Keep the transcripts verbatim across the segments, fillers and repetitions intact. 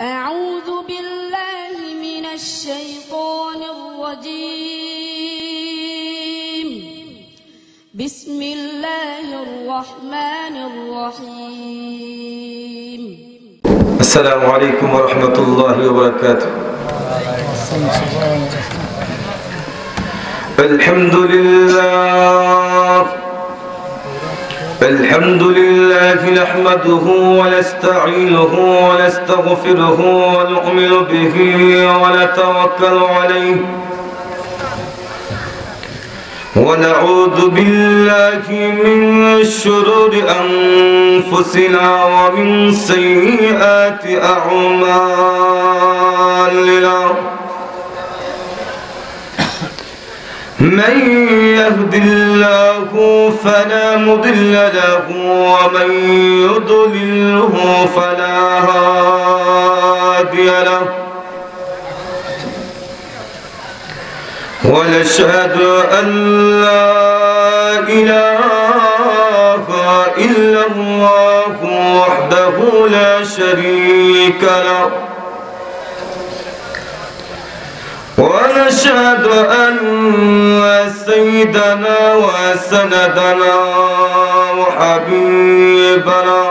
أعوذ بالله من الشيطان الرجيم. بسم الله الرحمن الرحيم. السلام عليكم ورحمة الله وبركاته. الحمد لله الحمد لله نحمده ونستعينه ونستغفره ونؤمن به ونتوكل عليه ونعوذ بالله من شرور أنفسنا ومن سيئات أعمالنا. من يهد الله فلا مضل له ومن يضلله فلا هادي له. ونشهد أن لا إله إلا الله وحده لا شريك له. ونشهد أن سيدنا وسندنا وحبيبنا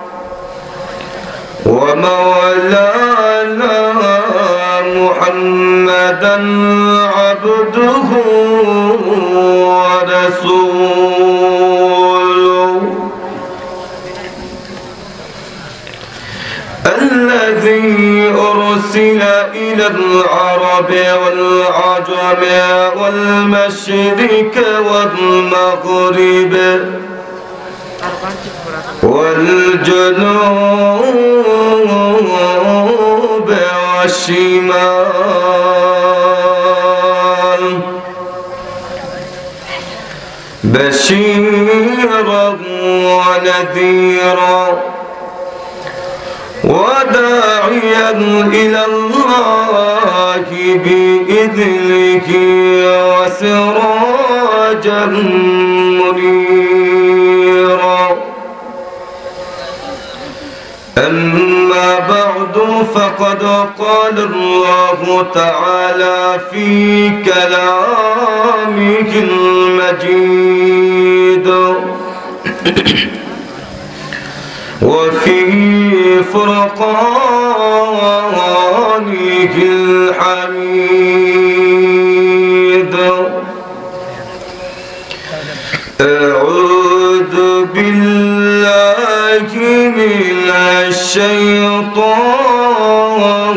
ومولانا محمدا عبده ورسوله الذي أرسل إلى العرب والعجم والمشرق والمغرب والجنوب والشمال بشيرا ونذيرا وداعيا إلى الله بإذنه وسراجا منيرا. أما بعد فقد قال الله تعالى في كلامه المجيد وفي فرقانه الحميد. أعوذ بالله من الشيطان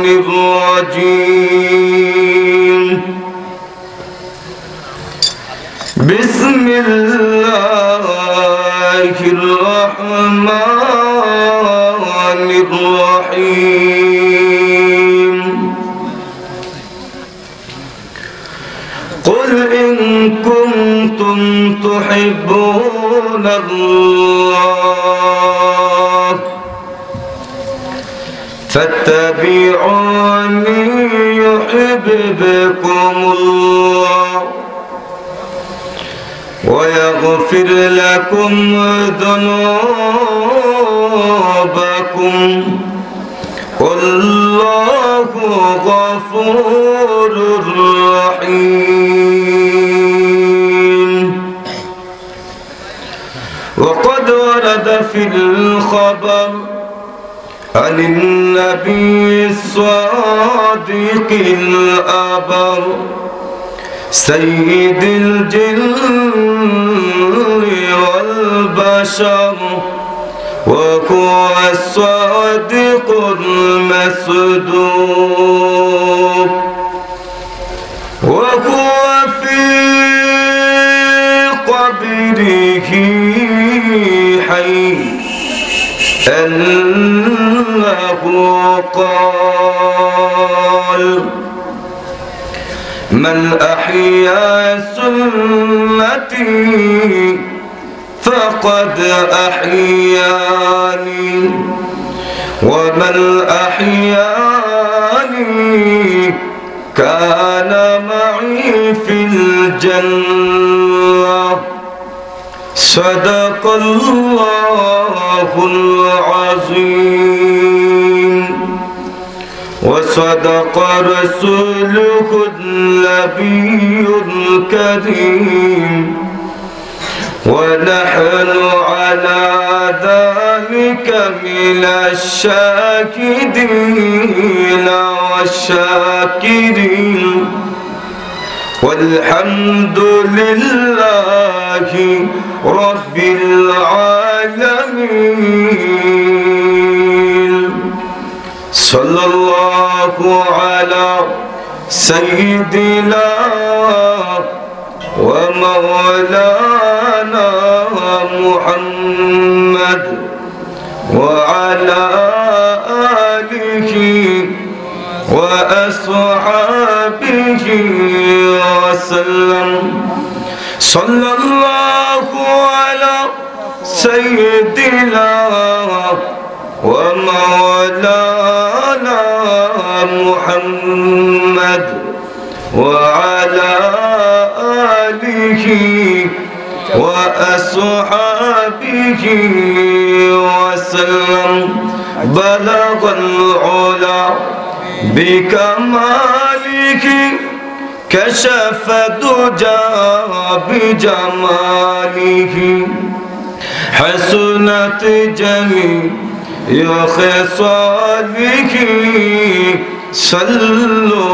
الرجيم. بسم الله الرحمن الرحيم. قل إن كنتم تحبون الله فاتبعوني يحببكم الله ويغفر لكم ذنوبكم والله غفور رحيم. وقد ورد في الخبر عن النبي الصادق الأبر سيد الجن والبشر وهو الصادق المصدوق وهو في قبره حي أنه قال من أحيا سنتي فقد أحياني ومن أحياني كان معي في الجنة. صدق الله العظيم. وصدق رسوله النبي الكريم ونحن على ذلك من الشاكرين والشاكرين والحمد لله رب العالمين صلى الله على سيدنا ومولانا محمد وعلى آله وأصحابه وسلم صلى الله على سيدنا ومولانا محمد وعلى آله وأصحابه وسلم بلغ العلا بكماله كشف الدجى بجماله حسنت جميع خصاله صلوا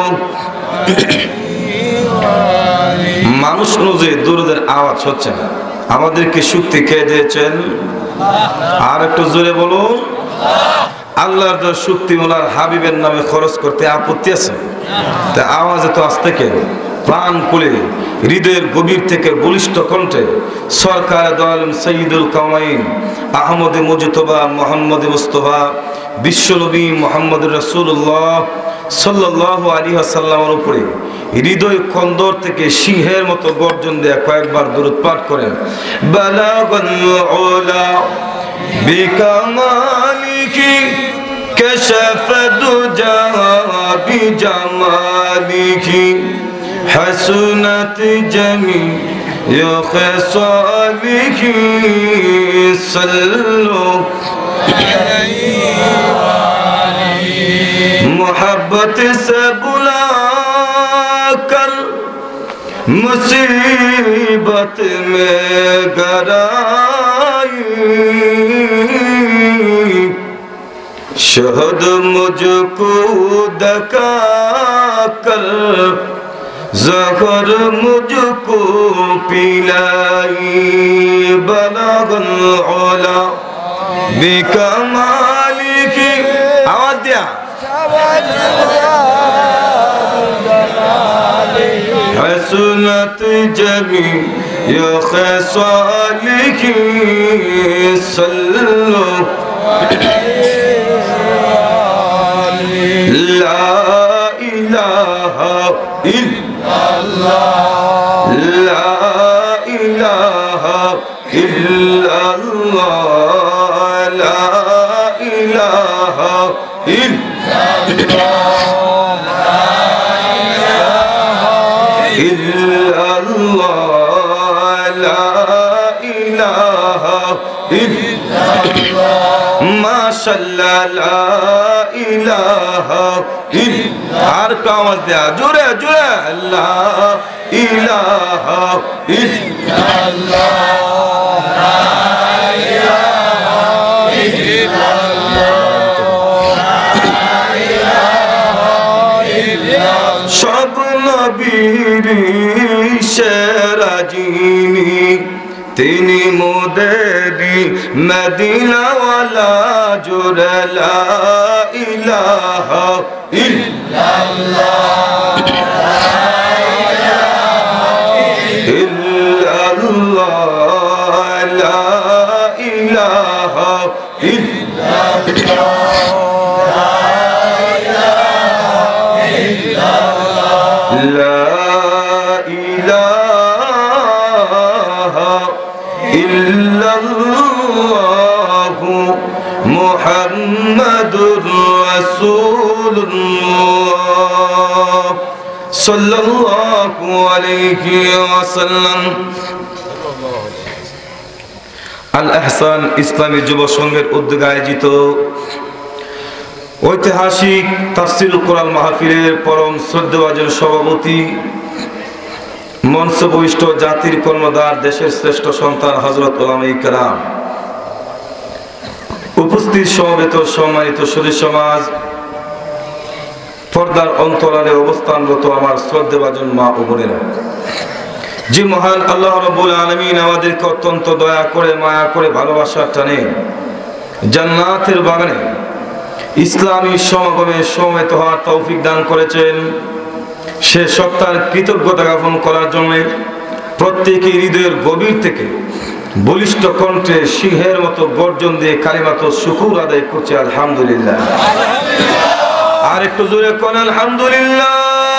মানুষ নজে দরুদের আওয়াজ হচ্ছে না আমাদেরকে শক্তি কে দিয়েছেন আর একটু জোরে বলুন আল্লাহর যে শক্তি ওনার হাবিবের নামে খরচ করতে আপত্তি আছে তা আওয়াজে তো আসতে কেন প্রাণ খুলে হৃদয়ের গভীর থেকে বলিষ্ঠ কণ্ঠে সরকার দয়ালম সৈয়দুল কাওনাইন আহমদ মুজতবা মোহাম্মদ মুস্তফা বিশ্বনবী মোহাম্মদ রাসূলুল্লাহ সাল্লাল্লাহু আলাইহি ওয়াসাল্লামের উপরে হৃদয় কন্দর থেকে সিংহের মতো গর্জন দেয়া কয়েকবার দরুদ পাঠ করেন বালাগাল উলা বিকামালিহি কাশাফা দুজা বিজামালিহি হাসনাত জামিউ খিসালিহি সাল্লু मोहब्बत से बुला कर मुसीबत में गराई शहद मुझको दका कर जहर मुझको पिलाई बलगल उला बिकमालिही आवाज दिया हसनत जमीउ खसालिही सल्लु ला इलाहा इल्लल्लाह ला इलाहा इल्लल्लाह ला इलाहा इल्लल्लाह माशाअल्लाह ला इलाहा इल्लल्लाह हर आवाज दिया जोरे जोरे ला इलाहा इल्लल्लाह ला इलाहा इल्लल्लाह सब नबीर सेरा जिनी তিনি মোদেরি মদিনা ওয়ালা জোরে লা ইলাহা ইল্লাল্লাহ ইল্লাল্লাহ লা ইলাহা ইল্লাল্লাহ লা ইল্লাল্লাহু মুহাম্মাদুর রাসূলুল্লাহ সাল্লাল্লাহু আলাইহি ওয়াসাল্লাম। আল আহসান ইসলামী যুব সংঘের উদ্যোগে আয়োজিত ঐতিহাসিক তাফসীরুল কোরআন মাহফিলের পরম শ্রদ্ধেয়ভাজন সভাপতি, মঞ্চভূষ্ট জাতির কর্ণধার, দেশের শ্রেষ্ঠ সন্তান হযরত উলামায়ে কেরাম, উপস্থিত সমবেত সম্মানিত সুধী সমাজ, পর্দার অন্তরালে অবস্থানরত আমার শ্রদ্ধেয়ভাজন মা ও বোনেরা, যে মহান আল্লাহ রাব্বুল আলামিন আমাদেরকে অত্যন্ত দয়া করে, মায়া করে, ভালোবাসার টানে জান্নাতের বাগানে ইসলামী সমাগমে সমবেত হওয়ার তৌফিক দান করেছেন, সে সত্তার কৃতজ্ঞতা জ্ঞাপন করার জন্য প্রত্যেকের হৃদয়ের গভীর থেকে বলিষ্ঠ কণ্ঠে সিংহের মতো গর্জন দিয়ে কালিমাত শুকুর আদায় করছে আলহামদুলিল্লাহ। আর একটু জোরে কোন আলহামদুলিল্লাহ।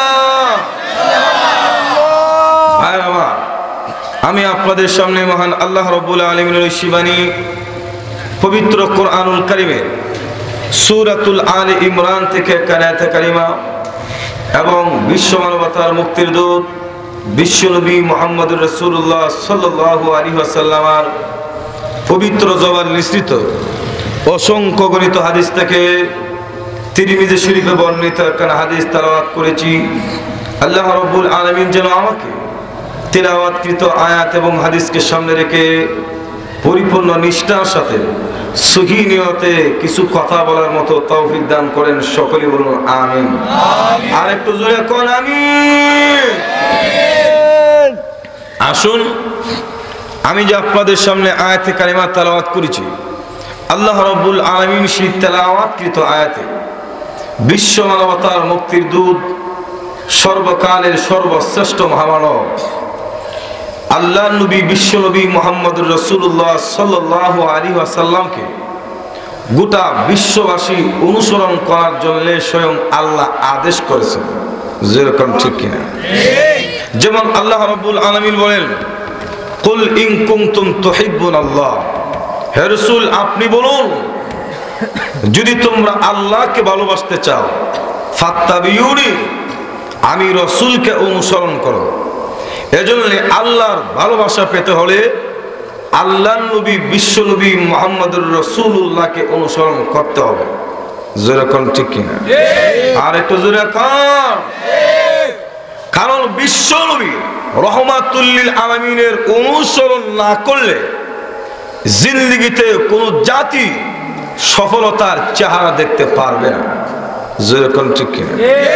ভাই আমার, আমি আপনাদের সামনে মহান আল্লাহ রাব্বুল আলামিনের শিবানী পবিত্র কোরআনুল কারীমে সূরাতুল আলে ইমরান থেকে আয়াতে কারিমা এবং বিশ্ব মানবতার মুক্তির দূত বিশ্বনবী মুহাম্মদুর রাসূলুল্লাহ সাল্লাল্লাহু আলাইহি ওয়াসাল্লামের পবিত্র জবান নিঃসৃত অসংখ্য গণিত হাদিস থেকে তিরমিজি শরীফে বর্ণিত একটা হাদিস তেলাওয়াত করেছি। আল্লাহ রাব্বুল আলামিন যেন আমাকে তেলাওয়াতকৃত আয়াত এবং হাদিসকে সামনে রেখে পরিপূর্ণ নিষ্ঠার সাথে সহি নিয়তে কিছু কথা বলার মতো তৌফিক দান করেন। সকলে বলুন আমিন। আর একটু জোরে কোন আমিন। আসুন, আমি যে আপনাদের সামনে আয়াতে কারিমা তেলাওয়াত করেছি, আল্লাহ রাব্বুল আলামিন সেই তেলাওয়াতকৃত আয়াতে বিশ্ব মানবতার মুক্তির দূত, সর্বকালের সর্বশ্রেষ্ঠ মহামানব আল্লাহ নবী বিশ্ব নবী মুহাম্মদুর রাসূলুল্লাহ সাল্লাল্লাহু আলাইহি ওয়াসাল্লামকে গোটা বিশ্ববাসী অনুসরণ করার জন্য স্বয়ং আল্লাহ আদেশ করেছেন। যেরকম ঠিক কিনা? যেমন আল্লাহ রাব্বুল আলামিন বলেন, কুল ইন কুনতুম তুহিব্বুনাল্লাহ, হে রাসূল আপনি বলুন, যদি তোমরা আল্লাহকে ভালোবাসতে চাও, ফাত্তাবিউনি, আমি রাসূলকে অনুসরণ করো। এজন্য আল্লাহর ভালোবাসা পেতে হলে আল্লাহর নবী বিশ্ব নবী মুহাম্মদুর রাসূলুল্লাহকে অনুসরণ করতে হবে। যেরকম ঠিক কিনা? আর একটু জোরে কান। কারণ বিশ্ব নবী রহমাতুল লিল আলামিনের অনুসরণ না করলে জিন্দেগিতে কোন জাতি সফলতার চেহারা দেখতে পারবে না। যেরকম ঠিক কিনা?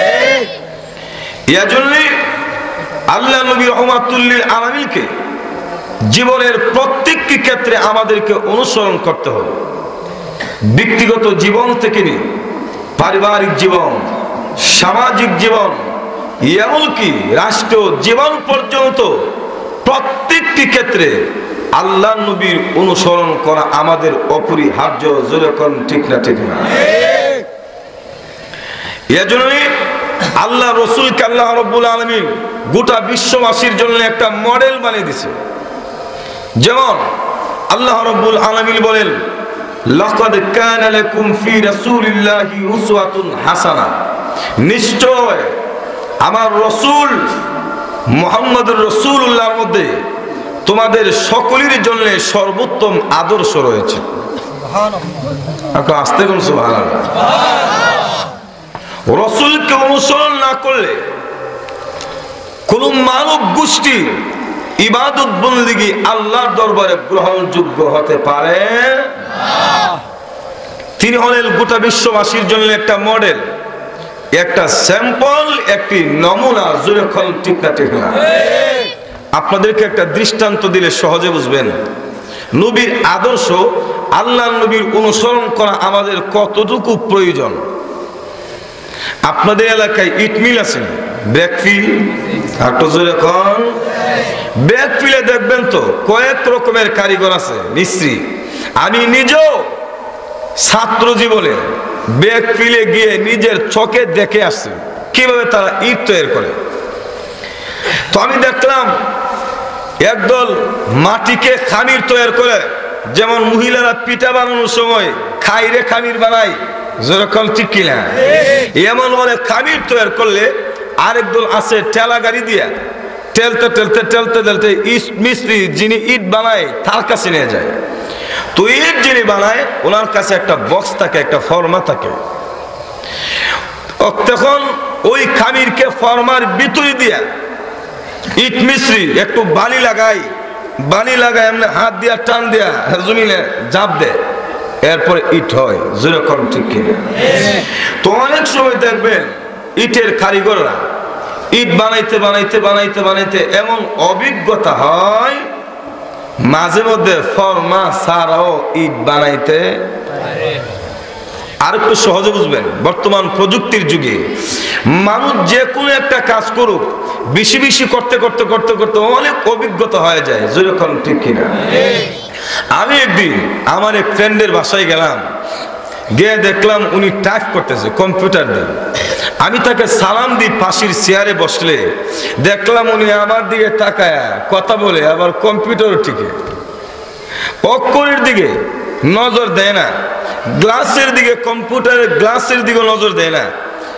এজন্য আল্লাহ নবী রহমাতুল লিল আলামিনকে জীবনের প্রত্যেকটি ক্ষেত্রে আমাদেরকে অনুসরণ করতে হবে। ব্যক্তিগত জীবন থেকে নিয়ে পারিবারিক জীবন, সামাজিক জীবন, এমনকি রাষ্ট্রীয় জীবন পর্যন্ত প্রত্যেকটি ক্ষেত্রে আল্লাহ নবীর অনুসরণ করা আমাদের অপরিহার্য। যেরকম ঠিক না? ঠিক না? এজন্যই আল্লাহ রাসূলকে আল্লাহ রাব্বুল আলামিন গোটা বিশ্ববাসীর জন্য একটা মডেল বানিয়ে দিয়েছে। যেমন আল্লাহ রাব্বুল আলামিন বলেন, লাকাদ কানা লাকুম ফি রাসূলিল্লাহি উসওয়াতুন হাসানাহ, নিশ্চয় আমার রাসূল মুহাম্মদুর রাসূলুল্লাহর মধ্যে তোমাদের সকলের জন্য সর্বোত্তম আদর্শ রয়েছে। সুবহানাল্লাহ। আস্তে বলুন সুবহানাল্লাহ। রাসূলকে অনুসরণ না করলে কোন মানব গোষ্ঠী ইবাদত বন্দেগী আল্লাহর দরবারে গ্রহণযোগ্য হতে পারে না। তিনি হলেন গোটা বিশ্ববাসীর জন্য একটা মডেল, একটা স্যাম্পল, একটি নমুনা। যেরকম ঠিক না? ঠিক না? আপনাদেরকে একটা দৃষ্টান্ত দিলে সহজে বুঝবেন নবীর আদর্শ, আল্লাহর নবীর অনুসরণ করা আমাদের কতটুকু প্রয়োজন। আপনাদের এলাকায় ইট মিল আছে, ব্যাকফিল, এখন ব্যাকফিলে দেখবেন তো কয়েক রকমের কারিগর আছে, মিস্ত্রি। আমি নিজেও ছাত্র জীবনে ব্যাকফিলে গিয়ে নিজের চোখে দেখে আসছি কিভাবে তারা ইট তৈরি করে। তো আমি দেখলাম একদল মাটিকে খামির তৈরি করে, যেমন মহিলারা পিঠা বানানোর সময় খাইরে খামির বানায়। যেরকম ঠিক কিনা? এমন অনেক খামির তৈরি করলে আরেক দল আছে ঠেলা গাড়ি দিয়া টেলতে টেলতে টেলতে টেলতে মিস্ত্রি যিনি ইট বানায় তার কাছে নিয়ে যায়। তো ইট যিনি বানায় ওনার কাছে একটা বক্স থাকে, একটা ফর্মা থাকে। তখন ওই খামিরকে ফরমার ভিতরে দিয়া ইট মিশ্রি একটু বালি লাগাই, বালি লাগাই এমনি হাত দিয়া টান দিয়া জমিনে জাপ দেয়, এরপরে ইট হয়। যেরকম ঠিক কিনা? তো অনেক সময় দেখবেন ইটের কারিগররা ইট বানাইতে বানাইতে বানাইতে বানাইতে এমন অভিজ্ঞতা হয়, মাঝে মধ্যে ফরমা ছাড়াও ইট বানাইতে। আর একটু সহজে বুঝবেন, বর্তমান প্রযুক্তির যুগে মানুষ যে কোনো একটা কাজ করুক, বেশি বেশি করতে করতে করতে করতে অনেক অভিজ্ঞতা হয়ে যায়। যেরকম ঠিক কিনা? আমি একদিন আমার এক ফ্রেন্ডের বাসায় গেলাম, গিয়ে দেখলাম উনি টাইপ করতেছে কম্পিউটার দিয়ে। আমি তাকে সালাম দিই, পাশের চেয়ারে বসলে দেখলাম উনি আমার দিকে তাকায় কথা বলে, আবার কম্পিউটার টিকে অক্ষরের দিকে নজর দেয় না, গ্লাসের দিকে, কম্পিউটারের গ্লাসের দিকে নজর দেয় না।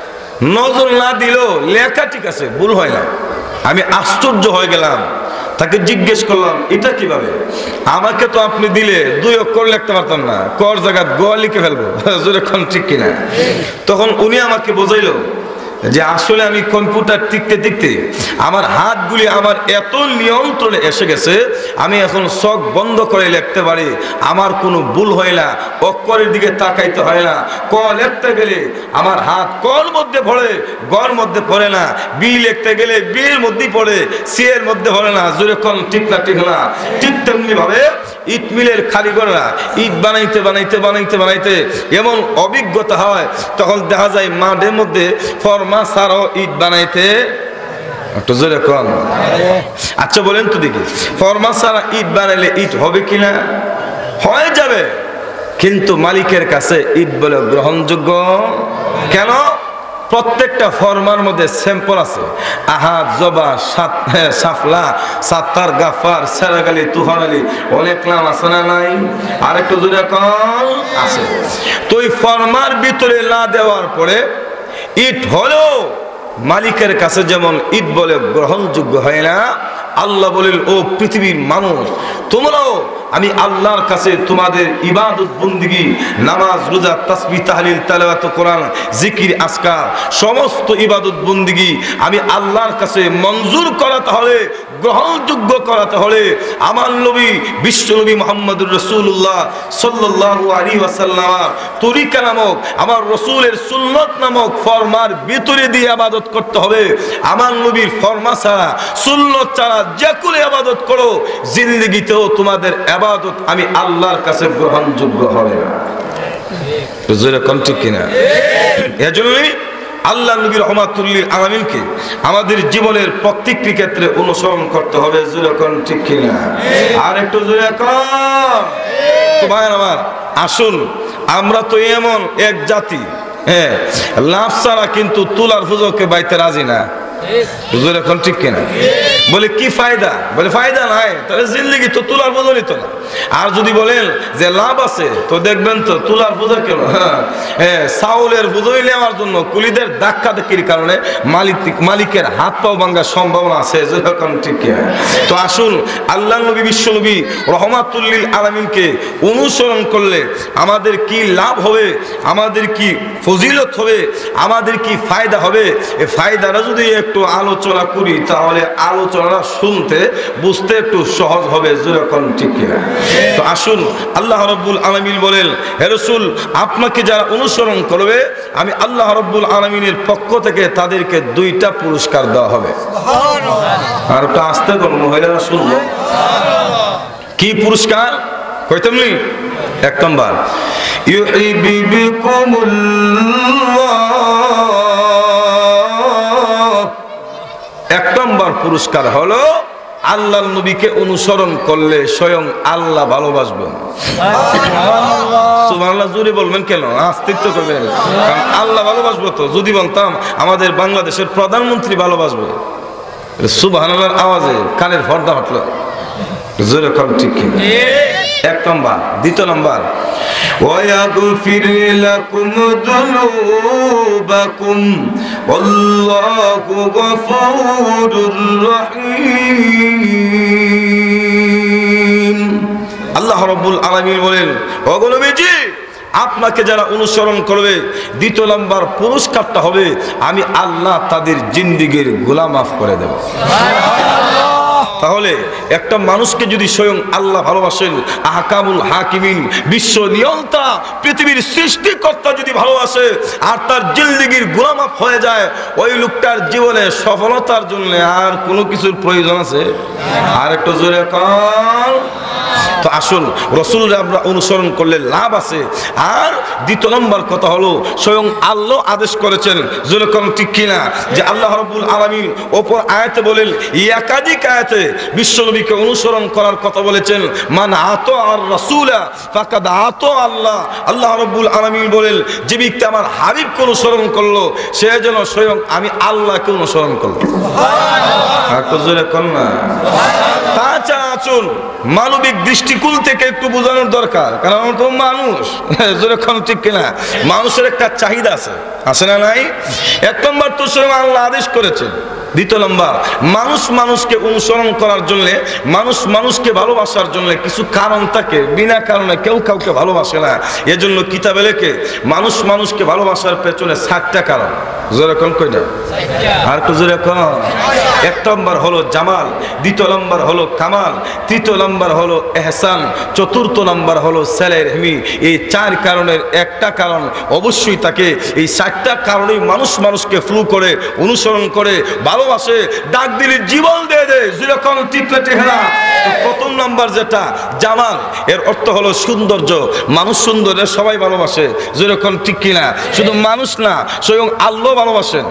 নজর না দিলেও লেখা ঠিক আছে, ভুল হয় না। আমি আশ্চর্য হয়ে গেলাম, তাকে জিজ্ঞেস করলাম এটা কিভাবে? আমাকে তো আপনি দিলে দুই অক্ষর লিখতে পারতাম না, কর জায়গা গ লিখে ফেলবো। যেরকম ঠিক কিনা? তখন উনি আমাকে বোঝাইলো যে আসলে আমি কম্পিউটার টিকতে টিকতে আমার হাতগুলি আমার এত নিয়ন্ত্রণে এসে গেছে, আমি এখন চোখ বন্ধ করে লিখতে পারি, আমার কোনো ভুল হয় না, অক্ষরের দিকে তাকাইতে হয় না। ক লিখতে গেলে আমার হাত কর মধ্যে পড়ে, গর মধ্যে পড়ে না, বি লিখতে গেলে বি এর মধ্যেই পড়ে, সি এর মধ্যে পড়ে না। যেরকম ঠিক না ঠিক না? ঠিক তেমনি ভাবে ইট মিলের কারিগররা ইট বানাইতে বানাইতে বানাইতে বানাইতে এমন অভিজ্ঞতা হয়, তখন দেখা যায় মাঠের মধ্যে ফরমা ছাড়াও ইট বানাইতে। একটু জোরে কন। আচ্ছা বলেন তো দেখি, ফরমা ছাড়া ইট বানাইলে ইট হবে কিনা? হয়ে যাবে, কিন্তু মালিকের কাছে ইট বলে গ্রহণযোগ্য কেন? প্রত্যেকটা ফরমার মধ্যে স্যাম্পল আছে, আহাদ, জবা, সাফলা, সাত্তার, গাফার, সেরাগালি, তুহান আলী, অনেক নাম আছে না নাই? আর একটু জোরে কন। আছে। তো এই ফরমার ভিতরে না দেওয়ার পরে ইট হলো মালিকের কাছে যেমন ইট বলে গ্রহণযোগ্য হয় না, আল্লাহ বলেন ও পৃথিবীর মানুষ, তোমরাও আমি আল্লাহর কাছে তোমাদের ইবাদত বন্দেগী, নামাজ, রোজা, তাসবিহ, তাহলিল, তেলাওয়াত কোরআন, জিকির, আজকার, সমস্ত ইবাদত বন্দেগী আমি আল্লাহর কাছে মঞ্জুর করাতে হলে, গ্রহণযোগ্য করাতে হলে আমার নবী বিশ্ব নবী মুহাম্মদুর রাসূলুল্লাহ সাল্লাল্লাহু আলাইহি ওয়াসাল্লাম তরিকা নামক আমার রাসূলের সুন্নাত নামক ফরমার ভিতরে দিয়ে ইবাদত করতে হবে। আমার নবীর ফরমা ছাড়া, সুন্নাত ছাড়া যে কোনো ইবাদত করো, জিন্দেগিতেও তোমাদের ইবাদত আমি আল্লাহর কাছে গ্রহণযোগ্য হবে না। যেরকম ঠিক কিনা? এজন্যই আল্লাহ নবী রাহমাতুল লিল আলামিনকে আমাদের জীবনের প্রত্যেকটি ক্ষেত্রে অনুসরণ করতে হবে। যেরকম ঠিক কিনা? আর একটু জোরে কর। তো ভাই আমার, আসুন, আমরা তো এমন এক জাতি, হ্যাঁ, লাভ ছাড়া কিন্তু তুলার পুজোকে বাইতে রাজি না। এখন ঠিক কিনা? বলে কি ফায়দা? বলে ফায়দা নাই, তাহলে জিন্দেগি তো তুলার পুজো নিত না। আর যদি বলেন যে লাভ আছে, তো দেখবেন তো তুলার পুজো কেন, হ্যাঁ, চাউলের পুজোই নেওয়ার জন্য কুলিদের ধাক্কা ধাক্কির কারণে মালিক মালিকের হাত পাও ভাঙার সম্ভাবনা আছে। যেরকম ঠিক কিনা? তো আসুন, আল্লাহ নবী বিশ্ব নবী রাহমাতুল লিল আলামিনকে অনুসরণ করলে আমাদের কি লাভ হবে, আমাদের কি ফজিলত হবে, আমাদের কি ফায়দা হবে, এই ফায়দাটা যদি একটু আলোচনা করি তাহলে আলোচনা শুনতে বুঝতে একটু সহজ হবে। যেরকম ঠিক কিনা? তো আসুন, আল্লাহ রাব্বুল আলামিন বলেন, হে রাসূল, আপনাকে যারা অনুসরণ করবে আমি আল্লাহ রাব্বুল আলামিনের পক্ষ থেকে তাদেরকে দুইটা পুরস্কার দেওয়া হবে। সুবহানাল্লাহ। আর একটু আস্তে করুন, মহিলারা শুনবো। কি পুরস্কার কইতামনি? এক নম্বর, এক নম্বর পুরস্কার হলো আল্লাহর নবীকে অনুসরণ করলে স্বয়ং আল্লাহ ভালোবাসবেন। সুবহানাল্লাহ। জোরে বলবেন কেন? আস্তিত্ব করবেন, কারণ আল্লাহ ভালোবাসবো। তো যদি বলতাম আমাদের বাংলাদেশের প্রধানমন্ত্রী ভালোবাসবে, সুবহানাল্লাহর আওয়াজে কানের পর্দা ফাটলো। জোরে কম ঠিক কি? এক নম্বর। দ্বিতীয় নম্বর, وَيَغْفِرْ لَكُمْ ذُنُوبَكُمْ وَاللَّهُ غَفُورٌ رَّحِيمٌ। আল্লাহ রাব্বুল আলামিন বলেন, ওগো নবীজি, আপনাকে যারা অনুসরণ করবে দ্বিতীয় নম্বর পুরস্কারটা হবে আমি আল্লাহ তাদের জিন্দেগীর গুনাহ মাফ করে দেব। তাহলে একটা মানুষকে যদি স্বয়ং আল্লাহ ভালোবাসেন, আহকামুল হাকিমিন বিশ্ব নিয়ন্তা পৃথিবীর সৃষ্টিকর্তা যদি ভালোবাসে আর তার জিন্দেগীর গুনাহ মাফ হয়ে যায়, ওই লোকটার জীবনে সফলতার জন্য আর কোনো কিছুর প্রয়োজন আছে? আর একটু জোরে কান। তো আসুন রাসূলকে আমরা অনুসরণ করলে লাভ আছে। আর দ্বিতীয় নম্বর কথা হলো স্বয়ং আল্লাহ আদেশ করেছেন, জোরে কোন ঠিক কিনা, যে আল্লাহ রাব্বুল আলামিন অপর আয়াতে বলেন, একাধিক আয়াতে বিশ্বনবীকে অনুসরণ করার কথা বলেছেন, মান আতা আর রাসূলা ফাকাদ আতা আল্লাহ। আল্লাহ রাব্বুল আলামিন বলেন, যে ব্যক্তি আমার হাবিবকে অনুসরণ করলো সে যেন স্বয়ং আমি আল্লাহকে অনুসরণ করলো। সুবহানাল্লাহ। আর জোরে কোন না। তাছাড়া আসুন মানবিক দৃষ্টিকোণ থেকে একটু বোঝানোর দরকার, কারণ আমরা তো মানুষ, যেরকম ঠিক কিনা, মানুষের একটা চাহিদা আছে, আছে না নাই? এক নম্বর তো স্বয়ং আল্লাহ আদেশ করেছেন। দ্বিতীয় নম্বর, মানুষ মানুষকে অনুসরণ করার জন্য, মানুষ মানুষকে ভালোবাসার জন্য কিছু কারণ থাকে, বিনা কারণে কেউ কাউকে ভালোবাসে না। এজন্য কিতাবে লেখে মানুষ মানুষকে ভালোবাসার পেছনে ষাটটা কারণ। যেরকম কই না, আর তো যেরকম এক নম্বর হলো জামাল, দ্বিতীয় নম্বর হলো কামাল, তৃতীয় নম্বর হলো এহসান, চতুর্থ নম্বর হলো সেলেরহমি। এই চার কারণের একটা কারণ অবশ্যই থাকে। এই ষাটটা কারণেই মানুষ মানুষকে ফ্লু করে, অনুসরণ করে, ভালোবাসে, ডাক দিলে জীবন দিয়ে দেয়, যেরকম টিপলে টেহারা। প্রথম নম্বর যেটা জামাল, এর অর্থ হলো সৌন্দর্য। মানুষ সুন্দর, সবাই ভালোবাসে, যেরকম ঠিক কিনা। শুধু মানুষ না, স্বয়ং আল্লাহ ভালোবাসেন।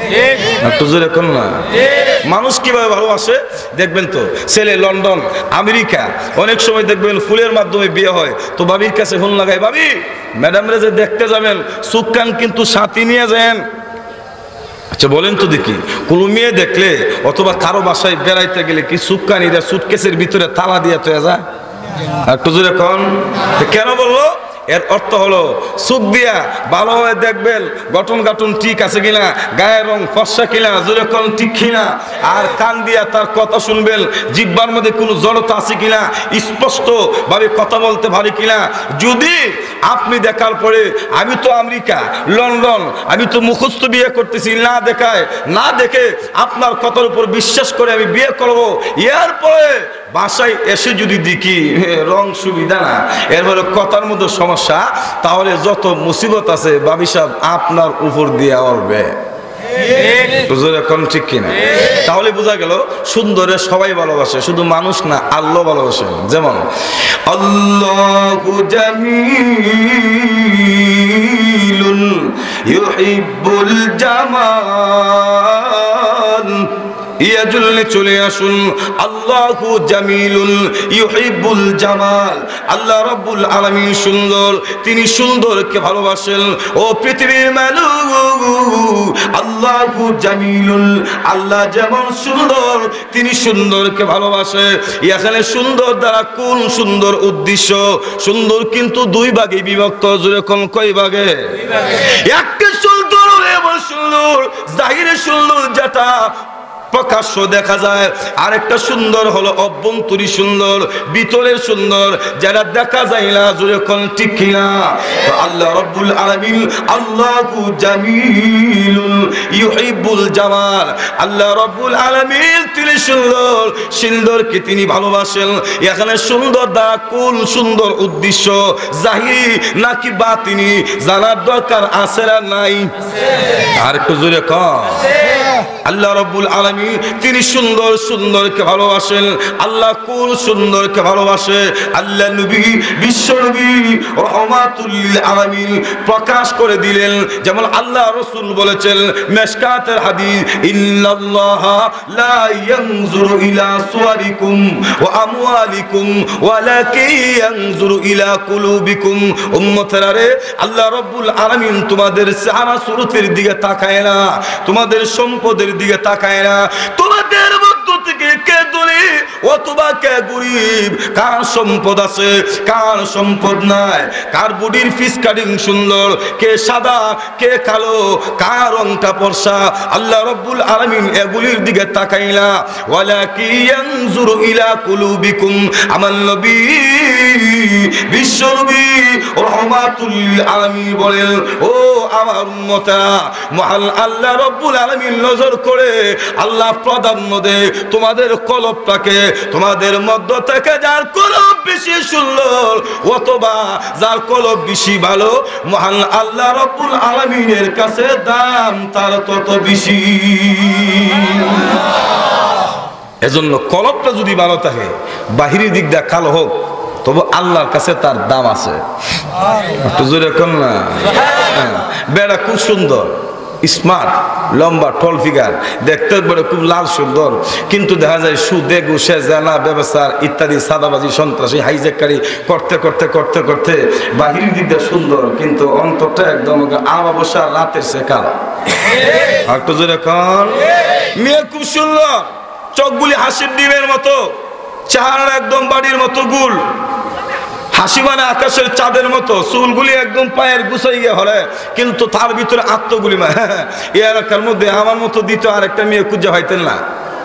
মানুষ কিভাবে ভালোবাসে দেখবেন তো, ছেলে লন্ডন আমেরিকা, অনেক সময় দেখবেন ফুলের মাধ্যমে বিয়ে হয়, তো বাবির কাছে ফোন লাগায়, ভাবি ম্যাডাম রে যে দেখতে যাবেন সুকান কিন্তু সাথী নিয়ে যান। আচ্ছা বলেন তো দেখি, কোন মেয়ে দেখলে অথবা কারো বাসায় বেড়াইতে গেলে কি সুকানিরা সুটকেসের ভিতরে তালা দিয়ে তো যায়? একটু জোরে কোন। কেন বললো? এর অর্থ হলো চোখ দিয়া ভালোভাবে দেখবেন গঠন গাঠন ঠিক আছে কিনা, গায়ের রং ফর্সা কিনা, জোরে কোন ঠিক কিনা। আর কান দিয়া তার কথা শুনবেন, জিহ্বার মধ্যে কোনো জড়তা আছে কিনা, স্পষ্ট ভাবে কথা বলতে পারে কিনা। যদি আপনি দেখার পরে আমি তো আমেরিকা লন্ডন, আমি তো মুখস্থ বিয়ে করতেছি না দেখায়, না দেখে আপনার কথার উপর বিশ্বাস করে আমি বিয়ে করবো, এরপরে বাসায় এসে যদি দেখি রং সুবিধা না, এরপরে কথার মধ্যে সমস্যা, তাহলে যত মুসিবত আছে বাবি সাহেব আপনার উপর দিয়ে আসবে। ঠিক কিনা? তাহলে বোঝা গেল সুন্দরে সবাই ভালোবাসে, শুধু মানুষ না, আল্লাহ ভালোবাসেন। যেমন আল্লাহু জামিলুন ইউহিব্বুল জামাল। ইয়া জন্য চলে আসুন, আল্লাহু জামিলুন ইউহিব্বুল জামাল। আল্লাহ রাব্বুল আলামিন সুন্দর, তিনি সুন্দরকে ভালোবাসেন। ও পৃথিবীর মানুষ, আল্লাহু জামিলুন, আল্লাহ যেমন সুন্দর তিনি সুন্দরকে ভালোবাসে। এখানে সুন্দর দ্বারা কোন সুন্দর উদ্দেশ্য? সুন্দর কিন্তু দুই ভাগে বিভক্ত। যেরকম কয় ভাগে? একটা সুন্দর এমন সুন্দর জাহিরে সুন্দর যেটা প্রকাশ্য দেখা যায়, আরেকটা সুন্দর হলো অভ্যন্তরী সুন্দর, ভিতরের সুন্দর, যারা দেখা যায় না। জোরে কোন ঠিক কিনা? তো আল্লাহ রাব্বুল আলামিন আল্লাহু জামিলুন ইউহিব্বুল জামাল। আল্লাহ রাব্বুল আলামিন তিনি সুন্দর, সুন্দরকে তিনি ভালোবাসেন। এখানে সুন্দর দ্বারা কোন সুন্দর উদ্দেশ্য, জাহিরি নাকি বাতিনি, জানার দরকার আছে না নাই? আর একটু জোরে কর। আল্লাহ রাব্বুল আলামিন তিনি সুন্দর, সুন্দরকে ভালোবাসেন। আল্লাহ কোন সুন্দরকে ভালোবাসে? আল্লাহ নবী বিশ্ব নবী রাহমাতুল লিল আলামিন প্রকাশ করে দিলেন। যেমন আল্লাহ রাসূল বলেছেন মিশকাতের হাদিস, ইন্নাল্লাহা লা ইয়ানজুরু ইলা সুওয়ারিকুম ওয়া আমওয়ালিকুম ওয়ালাকিন ইয়ানজুরু ইলা কুলুবিকুম। উম্মতেরা রে, আল্লাহ রাব্বুল আলামিন তোমাদের চেহারা সুরতের দিকে তাকায় না, তোমাদের সম্পদের দিকে তাকায় না, তোমাদের মধ্য থেকে কে ধনী অথবা কে গরিব, কার সম্পদ আছে কার সম্পদ নাই, কার বডির ফিস কাটিং সুন্দর, কে সাদা কে কালো, কার রংটা ফর্সা, আল্লাহ রাব্বুল আলামিন এগুলির দিকে তাকায় না। ওয়ালাকিন ইয়ানজুরু ইলা কুলুবিকুম। আমার নবী বিশ্বনবী রাহমাতুল লিল আলামিন বলেন, ও আমার উম্মতেরা, মহান আল্লাহ রব্বুল আলামিন নজর করে আল্লাহ প্রাধান্য দেয় তোমাদের কলবটাকে, তোমাদের মধ্য থেকে যার কলব বেশি সুন্দর অথবা যার কলব বেশি ভালো, মহান আল্লাহ রব্বুল আলামিনের কাছে দাম তার তত বেশি। এজন্য কলবটা যদি ভালো থাকে, বাহিরের দিক দিয়ে কালো হোক, তবু আল্লাহর কাছে তার দাম আছে। একটু জোরে কোন না। বেড়া খুব সুন্দর, স্মার্ট, লম্বা, টল ফিগার, দেখতে একবারে খুব লাল সুন্দর, কিন্তু দেখা যায় সুদে ঘুষে জানা ব্যবসার ইত্যাদি সাদাবাজি সন্ত্রাসী হাইজ্যাককারী করতে করতে করতে করতে বাহিরের দিক দিয়ে সুন্দর, কিন্তু অন্তরটা একদম আমাবস্যা রাতের সে কালো। একটু জোরে কোন। মেয়ে খুব সুন্দর, চোখগুলি হাসির ডিমের মতো, চেহারা একদম বাড়ির মতো গুল, হাসি মানে আকাশের চাঁদের মতো, চুলগুলি একদম পায়ের গুছাই গিয়ে হলে, কিন্তু তার ভিতরে আত্মগুলি মা এই এলাকার মধ্যে আমার মতো দ্বিতীয় আরেকটা মেয়ে খুঁজে হইতেন না।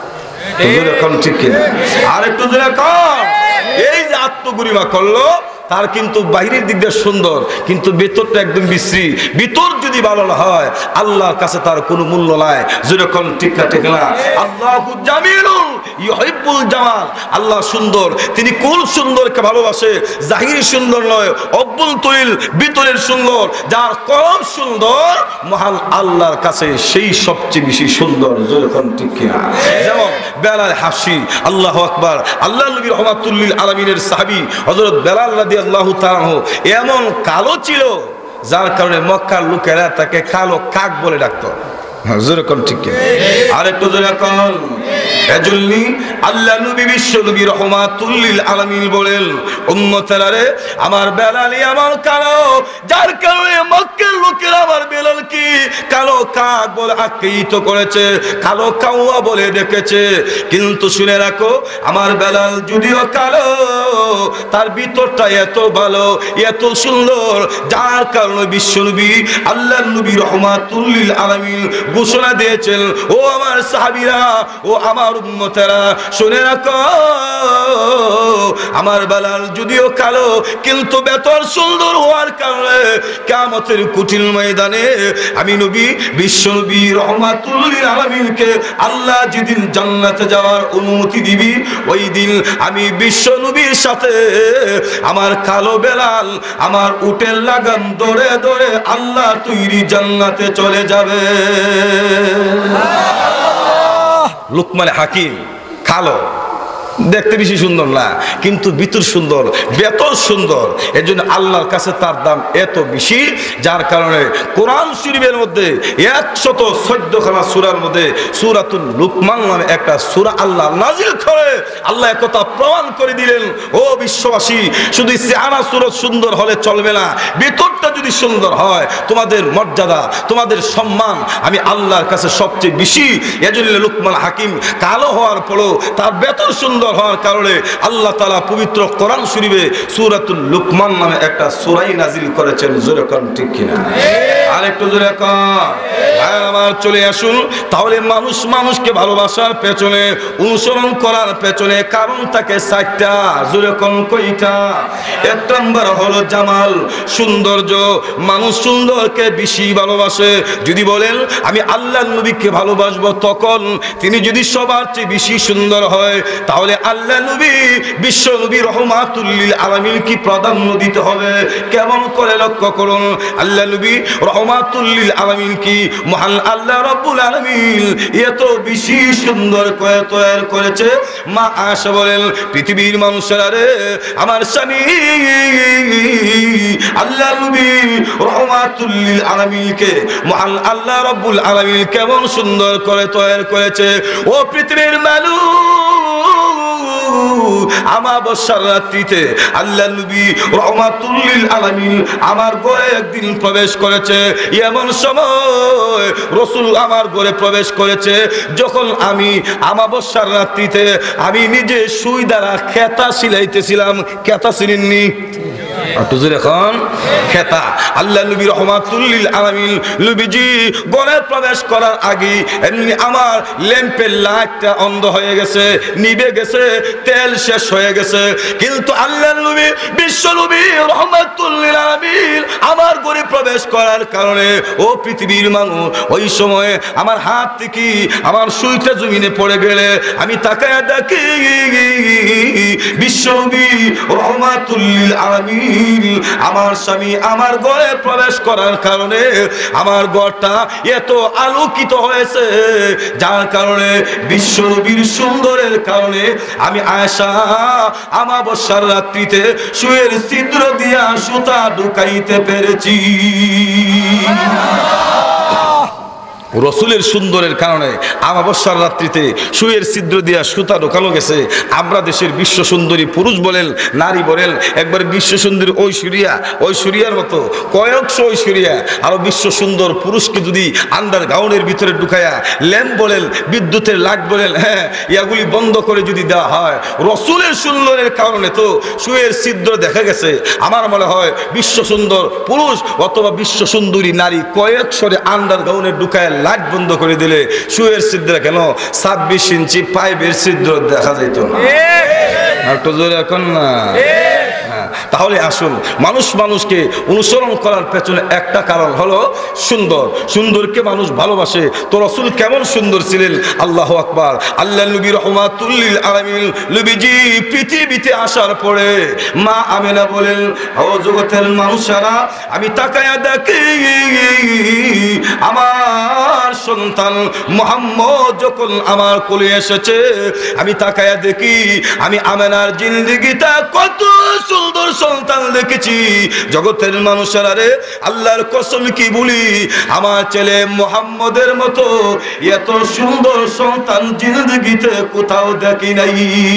ঠিক কিনা? আর একটু এই যে আত্মগুরিমা করলো, তার কিন্তু বাইরের দিক দিয়ে সুন্দর, কিন্তু ভেতরটা একদম বিশ্রী। ভিতর যদি ভালো না হয়, আল্লাহর কাছে তার কোনো মূল্য নাই। যেরকম ঠিক না ঠিক না? আল্লাহু জামিলুন ইউহিব্বুল জামাল, আল্লাহ সুন্দর, তিনি কুল সুন্দরকে ভালোবাসে, জাহির সুন্দর নয়, অভ্যন্তরীণ ভিতরের সুন্দর। যার কলব সুন্দর, মহান আল্লাহর কাছে সেই সবচেয়ে বেশি সুন্দর। যেরকম ঠিক কিনা? যেমন বেলাল হাসি, আল্লাহু আকবার, আল্লাহ নবী রাহমাতুল লিল আলামিনের সাহাবী হযরত বেলাল রাদিয়াল্লাহু তাআলা এমন কালো ছিল, যার কারণে মক্কার লোকেরা তাকে কালো কাক বলে ডাকতো। যেরকম ঠিক কিনা? আর একটু যেরকম এজন্যই আল্লাহ নবী বিশ্ব নবী রাহমাতুল লিল আলামিন বলেন, উম্মতেরা রে, আমার বেলালই আমার কালো, যার কারণে মক্কার লোকেরা আমার বেলালকে কালো কাক বলে আখ্যায়িত করেছে, কালো কাউয়া বলে ডেকেছে। কিন্তু শুনে রাখো, আমার বেলাল যদিও কালো, তার ভিতরটা এত ভালো, এত সুন্দর, যার কারণে বিশ্ব নবী আল্লাহ নবী রাহমাতুল লিল আলামিন ঘোষণা দিয়েছেন, ও আমার সাহাবীরা, ও আমার উম্মতেরা, শুনে রাখো, আমার বেলাল যদিও কালো, কিন্তু বেতর সুন্দর হওয়ার কারণে কিয়ামতের কঠিন ময়দানে আমি নবী বিশ্ব নবী রাহমাতুল লিল আলামিনকে আল্লাহ যেদিন জান্নাতে যাওয়ার অনুমতি দিবি, ওই দিন আমি বিশ্ব নবীর সাথে আমার কালো বেলাল আমার উটের লাগাম ধরে ধরে আল্লাহ তৈরি জান্নাতে চলে যাবে। লুকমান হাকিম কালো, দেখতে বেশি সুন্দর না, কিন্তু ভিতর সুন্দর, বেতন সুন্দর। এর জন্য আল্লাহর কাছে তার দাম এত বেশি, যার কারণে কোরআন শরীফের মধ্যে একশত চোদ্দ খানা সূরার মধ্যে সূরাতুল লুকমান নামে একটা সূরা আল্লাহ নাজিল করে আল্লাহ একথা প্রমাণ করে দিলেন, ও বিশ্ববাসী, শুধু চেহারা সুরত সুন্দর হলে চলবে না, ভিতরটা যদি সুন্দর হয়, তোমাদের মর্যাদা, তোমাদের সম্মান আমি আল্লাহর কাছে সবচেয়ে বেশি। এজন্য লুকমান হাকিম কালো হওয়ার পরও তার বেতন সুন্দর হওয়ার কারণে আল্লাহ তাআলা পবিত্র কোরআন শরীফে সূরাতুল লুকমান নামে একটা সূরাই নাজিল করেছেন। জোরে কোন ঠিক কিনা? আর একটু জোরে কোন। আর আমার চলে আসুন, তাহলে মানুষ মানুষকে ভালোবাসার পেছনে, অনুসরণ করার পেছনে কারণ তাকে চারটা। জোরে কোন কয়টা? এক নম্বর হলো জামাল, সৌন্দর্য। মানুষ সুন্দরকে বেশি ভালোবাসে। যদি বলেন আমি আল্লাহর নবীকে ভালোবাসবো, তখন তিনি যদি সবার চেয়ে বেশি সুন্দর হয়, তাহলে আল্লাহ নবী বিশ্ব নবী রাহমাতুল লিল আলামিন কি প্রাধান্য দিতে হবে। কেমন করে? লক্ষ্য করুন, আল্লাহ নবী রাহমাতুল লিল আলামিন কি মহান আল্লাহ রাব্বুল আলামিন এত বেশি সুন্দর করে তৈরি করেছে। মা আয়েশা বলেন, পৃথিবীর মানুষেরা রে, আমার স্বামী আল্লাহ নবী রাহমাতুল লিল আলামিনকে মহান আল্লাহ রাব্বুল আলামিন কেমন সুন্দর করে তৈরি করেছে। ও পৃথিবীর মানুষ, আমাবস্যার রাত্রিতে আল্লাহ নবী রাহমাতুল লিল আলামিন আমার ঘরে একদিন প্রবেশ করেছে। এমন সময় রাসূল আমার ঘরে প্রবেশ করেছে যখন আমি আমাবস্যার রাত্রিতে আমি নিজে সুই দ্বারা খেতা সিলাইতেছিলাম। খেতা চিনেননি? একটু জোরে এখন খেতা আল্লাহ নবী রহমাতুল লিল আলামিন নবীজি ঘরে প্রবেশ করার আগে এমনি আমার ল্যাম্পের লাইটটা অন্ধ হয়ে গেছে, নিভে গেছে, তেল শেষ হয়ে গেছে, কিন্তু আল্লাহ নবী বিশ্ব নবী রহমাতুল লিল আলামিন আমার ঘরে প্রবেশ করার কারণে ও পৃথিবীর মানুষ ওই সময় আমার হাত থেকে আমার সুইটা জমিনে পড়ে গেলে আমি তাকায় দেখি বিশ্ব নবী রহমাতুল লিল আলামিন আমার স্বামী আমার ঘরে প্রবেশ করার কারণে আমার ঘরটা এত আলোকিত হয়েছে, যার কারণে বিশ্ব নবীর সুন্দরের কারণে আমি আয়েশা আমাবস্যার রাত্রিতে শুয়ের ছিদ্র দিয়া সুতা ঢুকাইতে পেরেছি। রসুলের সুন্দরের কারণে আমাবস্যার রাত্রিতে শুয়ের ছিদ্র দিয়া সুতা ঢোকানো গেছে। আমরা দেশের বিশ্ব সুন্দরী পুরুষ বলেন নারী বলেন একবার বিশ্ব সুন্দরী ঐশ্বরিয়া ঐশ্বরিয়ার মতো কয়েকশো ঐশ্বরিয়া আরো বিশ্ব সুন্দর পুরুষকে যদি আন্ডার গ্রাউন্ডের ভিতরে ঢুকায়া ল্যাম্প বলেন বিদ্যুতের লাইট বলেন হ্যাঁ ইয়াগুলি বন্ধ করে যদি দেওয়া হয় রসুলের সুন্দরের কারণে তো শুয়ের ছিদ্র দেখা গেছে। আমার মনে হয় বিশ্ব সুন্দর পুরুষ অথবা বিশ্ব সুন্দরী নারী কয়েকশোরে আন্ডার গ্রাউন্ডে ঢুকায় লাইট বন্ধ করে দিলে শুয়ের ছিদ্র কেন ছাব্বিশ ইঞ্চি পাইপের ছিদ্র দেখা যেত না। একটু জোরে এখন না। তাহলে আসুন মানুষ মানুষকে অনুসরণ করার পেছনে একটা কারণ হলো সুন্দর, সুন্দরকে মানুষ ভালোবাসে। তো রাসূল কেমন সুন্দর ছিলেন, আল্লাহু আকবার। আল্লাহ নবী রহমাতুল লিল আলামিন নবীজি পৃথিবীতে আসার পরে মা আমেনা বলেন ও জগতের মানুষেরা আমি তাকায়া দেখি আমার সন্তান মুহাম্মদ যখন আমার কোলে এসেছে আমি তাকায়া দেখি আমি আমেনার জিন্দেগিটা কত সুন্দর সন্তান দেখেছি। জগতের মানুষেরা রে আল্লাহর কসম কি বলি আমার ছেলে মুহাম্মদের মতো এত সুন্দর সন্তান জিন্দেগিতে কোথাও দেখি নাই।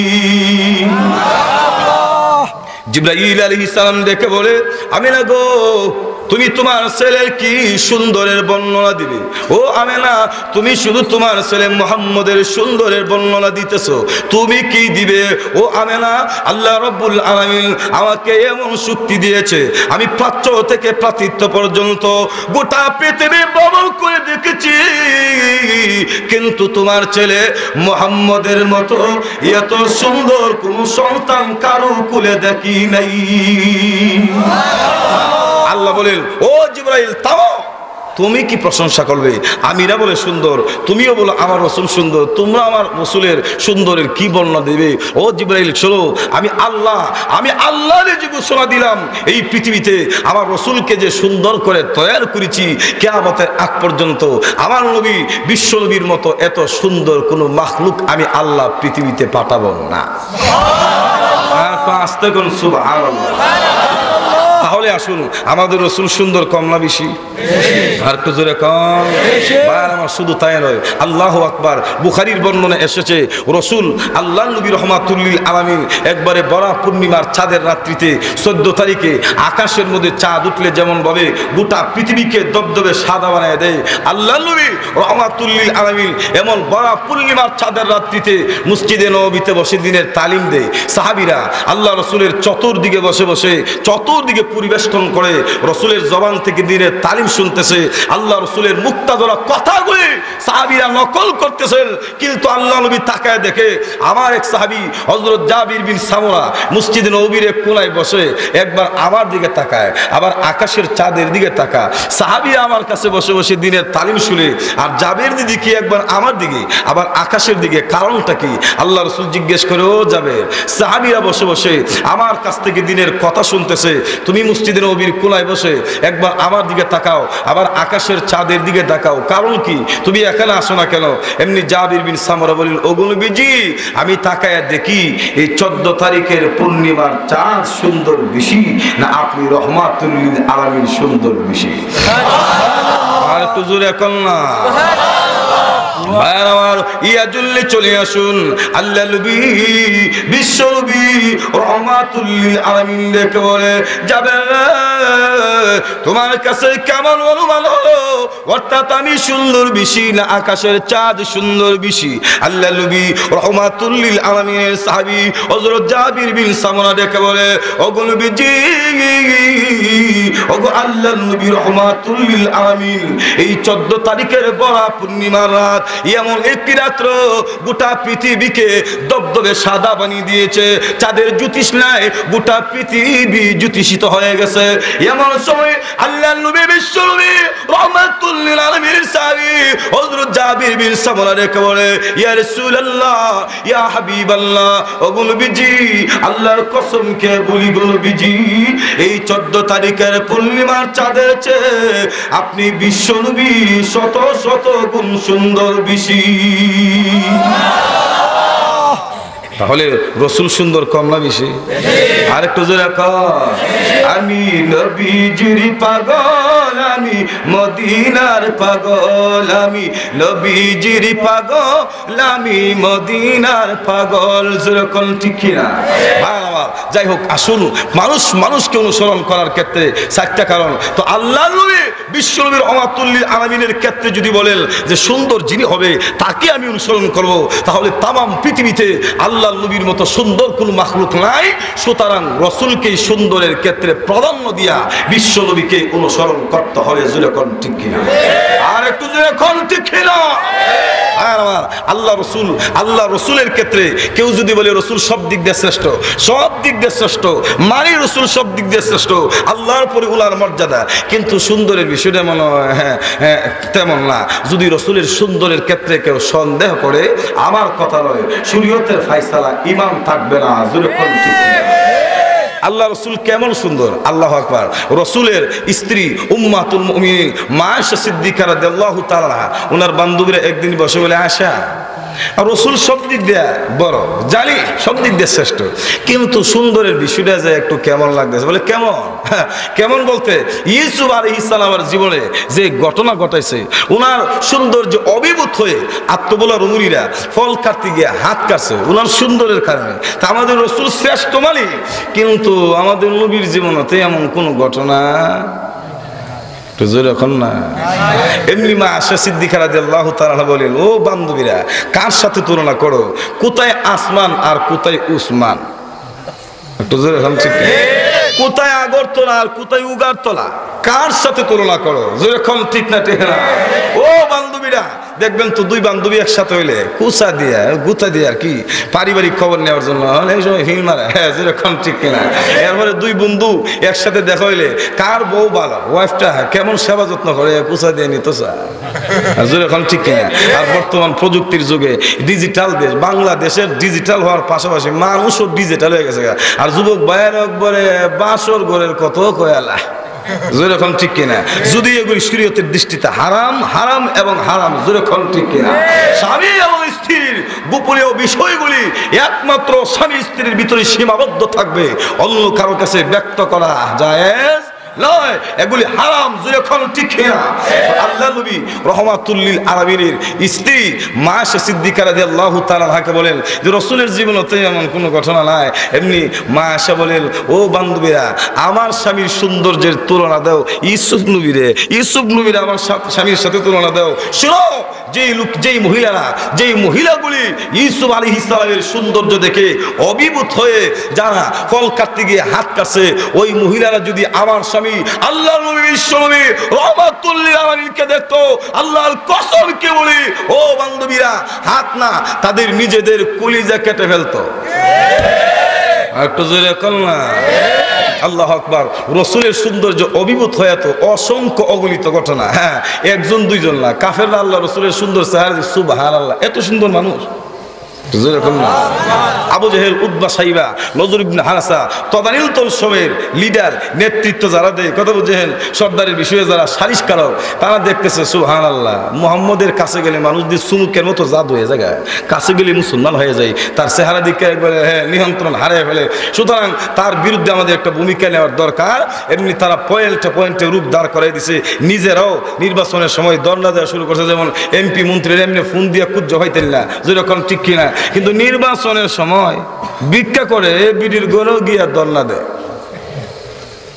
জিবরাইল আলাইহিস সালাম দেখে বলে আমিনা গো তুমি তোমার ছেলের কি সুন্দরের বর্ণনা দিবে? ও আমেনা তুমি শুধু তোমার ছেলে মুহাম্মদের সুন্দরের বর্ণনা দিতেছো, তুমি কি দিবে? ও আমেনা আল্লাহ রাব্বুল আলামিন আমাকে এমন শক্তি দিয়েছে আমি প্রাচ্য থেকে প্রাচিত্য পর্যন্ত গোটা পৃথিবী ভ্রমণ করে দেখেছি, কিন্তু তোমার ছেলে মুহাম্মদের মতো এত সুন্দর কোন সন্তান কারো কোলে দেখি নাই। আল্লাহ বলেন ও জিবরাইল তাও তুমি কি প্রশংসা করবে? আমিরা বলে সুন্দর, তুমিও বলো আমার রাসূল সুন্দর, তোমরা আমার রাসূলের সুন্দরের কি বর্ণনা দেবে? ও জিবরাইল চলো আমি আল্লাহ আমি আল্লাহর যে ঘোষণা দিলাম এই পৃথিবীতে আমার রাসূলকে যে সুন্দর করে তৈরি করেছি কিয়ামতের আগ পর্যন্ত আমার নবী বিশ্ব নবীর মতো এত সুন্দর কোনো মাখলুক আমি আল্লাহ পৃথিবীতে পাঠাবো না। আস্তে কোন সুবহানাল্লাহ। তাহলে আসুন আমাদের রাসূল সুন্দর কম না বেশি? আর একটু জোরে কম। আর আমার শুধু তাই নয় আল্লাহু আকবার। বুখারীর বর্ণনা এসেছে রাসূল আল্লাহ নবী রহমাতুল লিল আলামিন একবারে বড় পূর্ণিমার চাঁদের রাত্রিতে চোদ্দ তারিখে আকাশের মধ্যে চাঁদ উঠলে যেমন ভাবে গোটা পৃথিবীকে দবদবে সাদা বানায় দেয় আল্লাহ নবী রহমাতুল লিল আলামিন এমন বড় পূর্ণিমার চাঁদের রাত্রিতে মসজিদে নববীতে বসে দিনের তালিম দেয়। সাহাবীরা আল্লাহ রাসূলের চতুর্দিকে বসে বসে চতুর্দিকে পরিবেষ্টন করে রাসূলের জবান থেকে দিনের তালিম শুনতেছে, আল্লাহ রাসূলের মুক্তাজরা কথাগুলি সাহাবীরা নকল করতেছেন, কিন্তু আল্লাহ নবী তাকায় দেখে আমার এক সাহাবী হযরত জাবির বিন সামুরা মসজিদে নববীর এক কোণায় বসে একবার আমার দিকে তাকায় আবার আকাশের চাঁদের দিকে তাকায়। সাহাবীরা আমার কাছে বসে বসে দিনের তালিম শুনে আর জাবির দিকে একবার আমার দিকে আবার আকাশের দিকে, কারণটা কি? আল্লাহ রাসূল জিজ্ঞেস করে ও জাবির সাহাবীরা বসে বসে আমার কাছ থেকে দিনের কথা শুনতেছে, তুমি মসজিদে নববীর কোণায় বসে একবার আমার দিকে তাকাও আবার আকাশের চাঁদের দিকে তাকাও, কারণ কি? তুমি এখানে আসো না কেন? এমনি জাবির বিন সামরা বলেন ওগো নবীজি আমি তাকায়া দেখি এই চোদ্দ তারিখের পূর্ণিমার চাঁদ সুন্দর বেশি না আপনি রহমাতুল লিল আলামিন সুন্দর বেশি? আর একটু জোরে এখন না। আমার ইয়াজুল্লি চলে আসুন আল্লাহ নবী বিশ্ব নবী রহমাতুল লিল আলামিন দেখে বলে যাবে তোমার কাছে কেমন অনুমান হলো অর্থাৎ আমি সুন্দর বেশি না আকাশের চাঁদ সুন্দর বেশি? আল্লাহ নবী রাহমাতুল লিল আলামিনের সাহাবী হযরত জাবির বিন সামরা দেখে বলে, ওগো নবীজি, ওগো আল্লাহর নবী রাহমাতুল লিল আলামিন, এই চোদ্দ তারিখের বড়া পূর্ণিমার রাত এমন একটি রাত্র গোটা পৃথিবীকে দবদবে সাদা বানিয়ে দিয়েছে, চাঁদের জ্যোতিষ্ণায় গোটা পৃথিবী জ্যোতিষিত হয়ে গেছে। এমন সময় আল্লাহর নবী বিশ্ব নবী রাহমাতুল লিল আলামিনের সাহাবী হযরত জাবির বিন সামরা রেখে বলে, ইয়া রাসূলুল্লাহ, ইয়া হাবিবাল্লাহ, ওগো নবীজি, আল্লাহর কসম কে বলি গো নবীজি, এই চোদ্দ তারিখের পূর্ণিমার চাঁদের চেয়ে আপনি বিশ্ব নবী শত শত গুণ সুন্দর বেশি। তাহলে রসুল সুন্দর কম না বেশি? আর একটু জোরে কর, আমি নবীজির পাগল, আমি মদিনার পাগল, আমি নবীজির পাগল, আমি মদিনার পাগল। জোরে কোন ঠিক কিনা? যাই হোক, আসুন মানুষ মানুষকে অনুসরণ করার ক্ষেত্রে চারটা কারণ। তো আল্লাহ নবী বিশ্ব নবীর রাহমাতুল লিল আলামিনের ক্ষেত্রে যদি বলেন যে সুন্দর যিনি হবে তাকে আমি অনুসরণ করব, তাহলে তামাম পৃথিবীতে আল্লাহ নবীর মতো সুন্দর কোন মাখলুক নাই। সুতরাং রসুলকে সুন্দরের ক্ষেত্রে প্রাধান্য দিয়া বিশ্ব নবীকে অনুসরণ করতে হবে। জোরে কোন ঠিক কিনা? আর একটু জোরে কোন ঠিক কিনা? আল্লাহ রসুল আল্লাহ রসুলের ক্ষেত্রে কেউ যদি বলে রসুল সব দিক দিয়ে শ্রেষ্ঠ, সব দিক দিয়ে শ্রেষ্ঠ, মানি রসুল সব দিক দিয়ে শ্রেষ্ঠ, আল্লাহর পরে উলার মর্যাদা, কিন্তু সুন্দরের বিষয়টা মনে হয় হ্যাঁ হ্যাঁ তেমন না। যদি রসুলের সুন্দরের ক্ষেত্রে কেউ সন্দেহ করে, আমার কথা নয়, শরীয়তের ফায়সালা ইমাম থাকবে না। জোরে কোন ঠিক কিনা? আল্লাহ রসুল কেমন সুন্দর! আল্লাহু আকবার। রসুলের স্ত্রী উম্মাতুল মুমিনিন মা আয়েশা সিদ্দিকা রাদিয়াল্লাহু তাআলা, ওনার বান্ধবীরা একদিন বসে বলে, আয়েশা, রসুল সব দিক দিয়ে বড়, জানি সব দিক দিয়ে শ্রেষ্ঠ, কিন্তু সুন্দরের বিষয়টা যে একটু কেমন লাগতেছে। বলে কেমন? কেমন বলতে, ইউসুফ আলাইহিস সালামের জীবনে যে ঘটনা ঘটাইছে, ওনার সৌন্দর্য অভিভূত হয়ে আত্মবলা রমণীরা ফল কাটতে গিয়ে হাত কাটছে ওনার সুন্দরের কারণে। তা আমাদের রসুল শ্রেষ্ঠ মানে, কিন্তু আমাদের নবীর জীবনতে এমন কোন ঘটনা না। এমনি মা আয়েশা সিদ্দিকা রাদিয়াল্লাহু তাআলা বলেন, ও বান্ধবীরা, কার সাথে তুলনা করো? কোথায় আসমান আর কোথায় উসমান? একটু জোরে এখন ঠিক, কোথায় আগরতলা আর কোথায় উগারতলা? কার সাথে তুলনা করো? জোরে এখন ঠিক না ঠিক না? ও বান্ধবীরা, দেখবেন তো দুই বান্ধবী একসাথে হইলে কুচা দিয়া গুতা দিয়ে আর কি পারিবারিক খবর নেওয়ার জন্য এই সময় হিল মারে। হ্যাঁ, যেরকম ঠিক কিনা? এরপরে দুই বন্ধু একসাথে দেখা হইলে কার বউ ভালো, ওয়াইফটা কেমন সেবা যত্ন করে, কুচা দিয়ে নিত যেরকম ঠিক কিনা? আর বর্তমান প্রযুক্তির যুগে ডিজিটাল দেশ বাংলাদেশের, ডিজিটাল হওয়ার পাশাপাশি মানুষও ডিজিটাল হয়ে গেছে। আর যুবক ভাইয়ের একবারে বাসর ঘরের কত কয়ালা, যেরকম ঠিক কিনা? যদি এগুলি শরীয়তের দৃষ্টিতে হারাম, হারাম এবং হারাম, যেরকম ঠিক কিনা? স্বামী এবং স্ত্রীর গোপনীয় বিষয়গুলি একমাত্র স্বামী স্ত্রীর ভিতরে সীমাবদ্ধ থাকবে, অন্য কারো কাছে ব্যক্ত করা জায়েজ নয়, এগুলি হারাম। যেরকম ঠিক কিনা? আল্লাহ নবী রাহমাতুল লিল আলামিনের স্ত্রী মা আয়েশা সিদ্দিকা রাদিয়াল্লাহু তাআলা আনহাকে বলেন যে রসুলের জীবনতে এমন কোনো ঘটনা নাই। এমনি মা আয়েশা বলেন, ও বান্ধবীরা, আমার স্বামীর সৌন্দর্যের তুলনা দাও ইউসুফ নবীরে, ইউসুফ নবীরে আমার স্বামীর সাথে তুলনা দাও। শুনো, যেই লোক, যেই মহিলারা, যেই মহিলাগুলি ইউসুফ আলাইহিস সালামের সৌন্দর্য দেখে অভিভূত হয়ে যারা ফল কাটতে গিয়ে হাত কাটছে, ওই মহিলারা যদি আমার স্বামী আল্লাহ নবী বিশ্ব নবী রাহমাতুল লিল আলামিনকে দেখতো, আল্লাহর কসম কে বলি, ও বান্ধবীরা, হাত না, তাদের নিজেদের কলিজা কেটে ফেলতো। একটু জোরে কর না। আল্লাহু আকবার। রসুলের সৌন্দর্য অভিভূত হয়ে তো অসংখ্য অগণিত ঘটনা। হ্যাঁ, একজন দুইজন না, কাফেররা আল্লাহ রসুলের সুন্দর চেহারা, সুবহানাল্লাহ, এত সুন্দর মানুষ। আবু জেহেল, উতবা, সাইবা, নজর ইবনে হারাসা, তদানীন্তন সময়ের লিডার, নেতৃত্ব যারা দেয়, কত আবু জেহেল সর্দারের বিষয়ে যারা সালিশকারক, তারা দেখতেছে সুবহানাল্লাহ, মুহাম্মদের কাছে গেলে মানুষদের সুমুকের মতো জাদু হয়ে যায়, কাছে গেলে মুসলমান হয়ে যায়, তার চেহারা দিকে একবারে হ্যাঁ নিয়ন্ত্রণ হারিয়ে ফেলে। সুতরাং তার বিরুদ্ধে আমাদের একটা ভূমিকা নেওয়ার দরকার। এমনি তারা পয়েন্টে পয়েন্টে রূপ দাঁড় করাই দিছে, নিজেরাও নির্বাচনের সময় দণ্ডা দেওয়া শুরু করছে। যেমন এমপি মন্ত্রীরা এমনি ফোন দিয়ে কুজ্জ হইতেন না, যেরকম ঠিক কিনা? কিন্তু নির্বাচনের সময় ভিক্ষা করে বিডির গরু গিয়া দণ্ডা দেয়।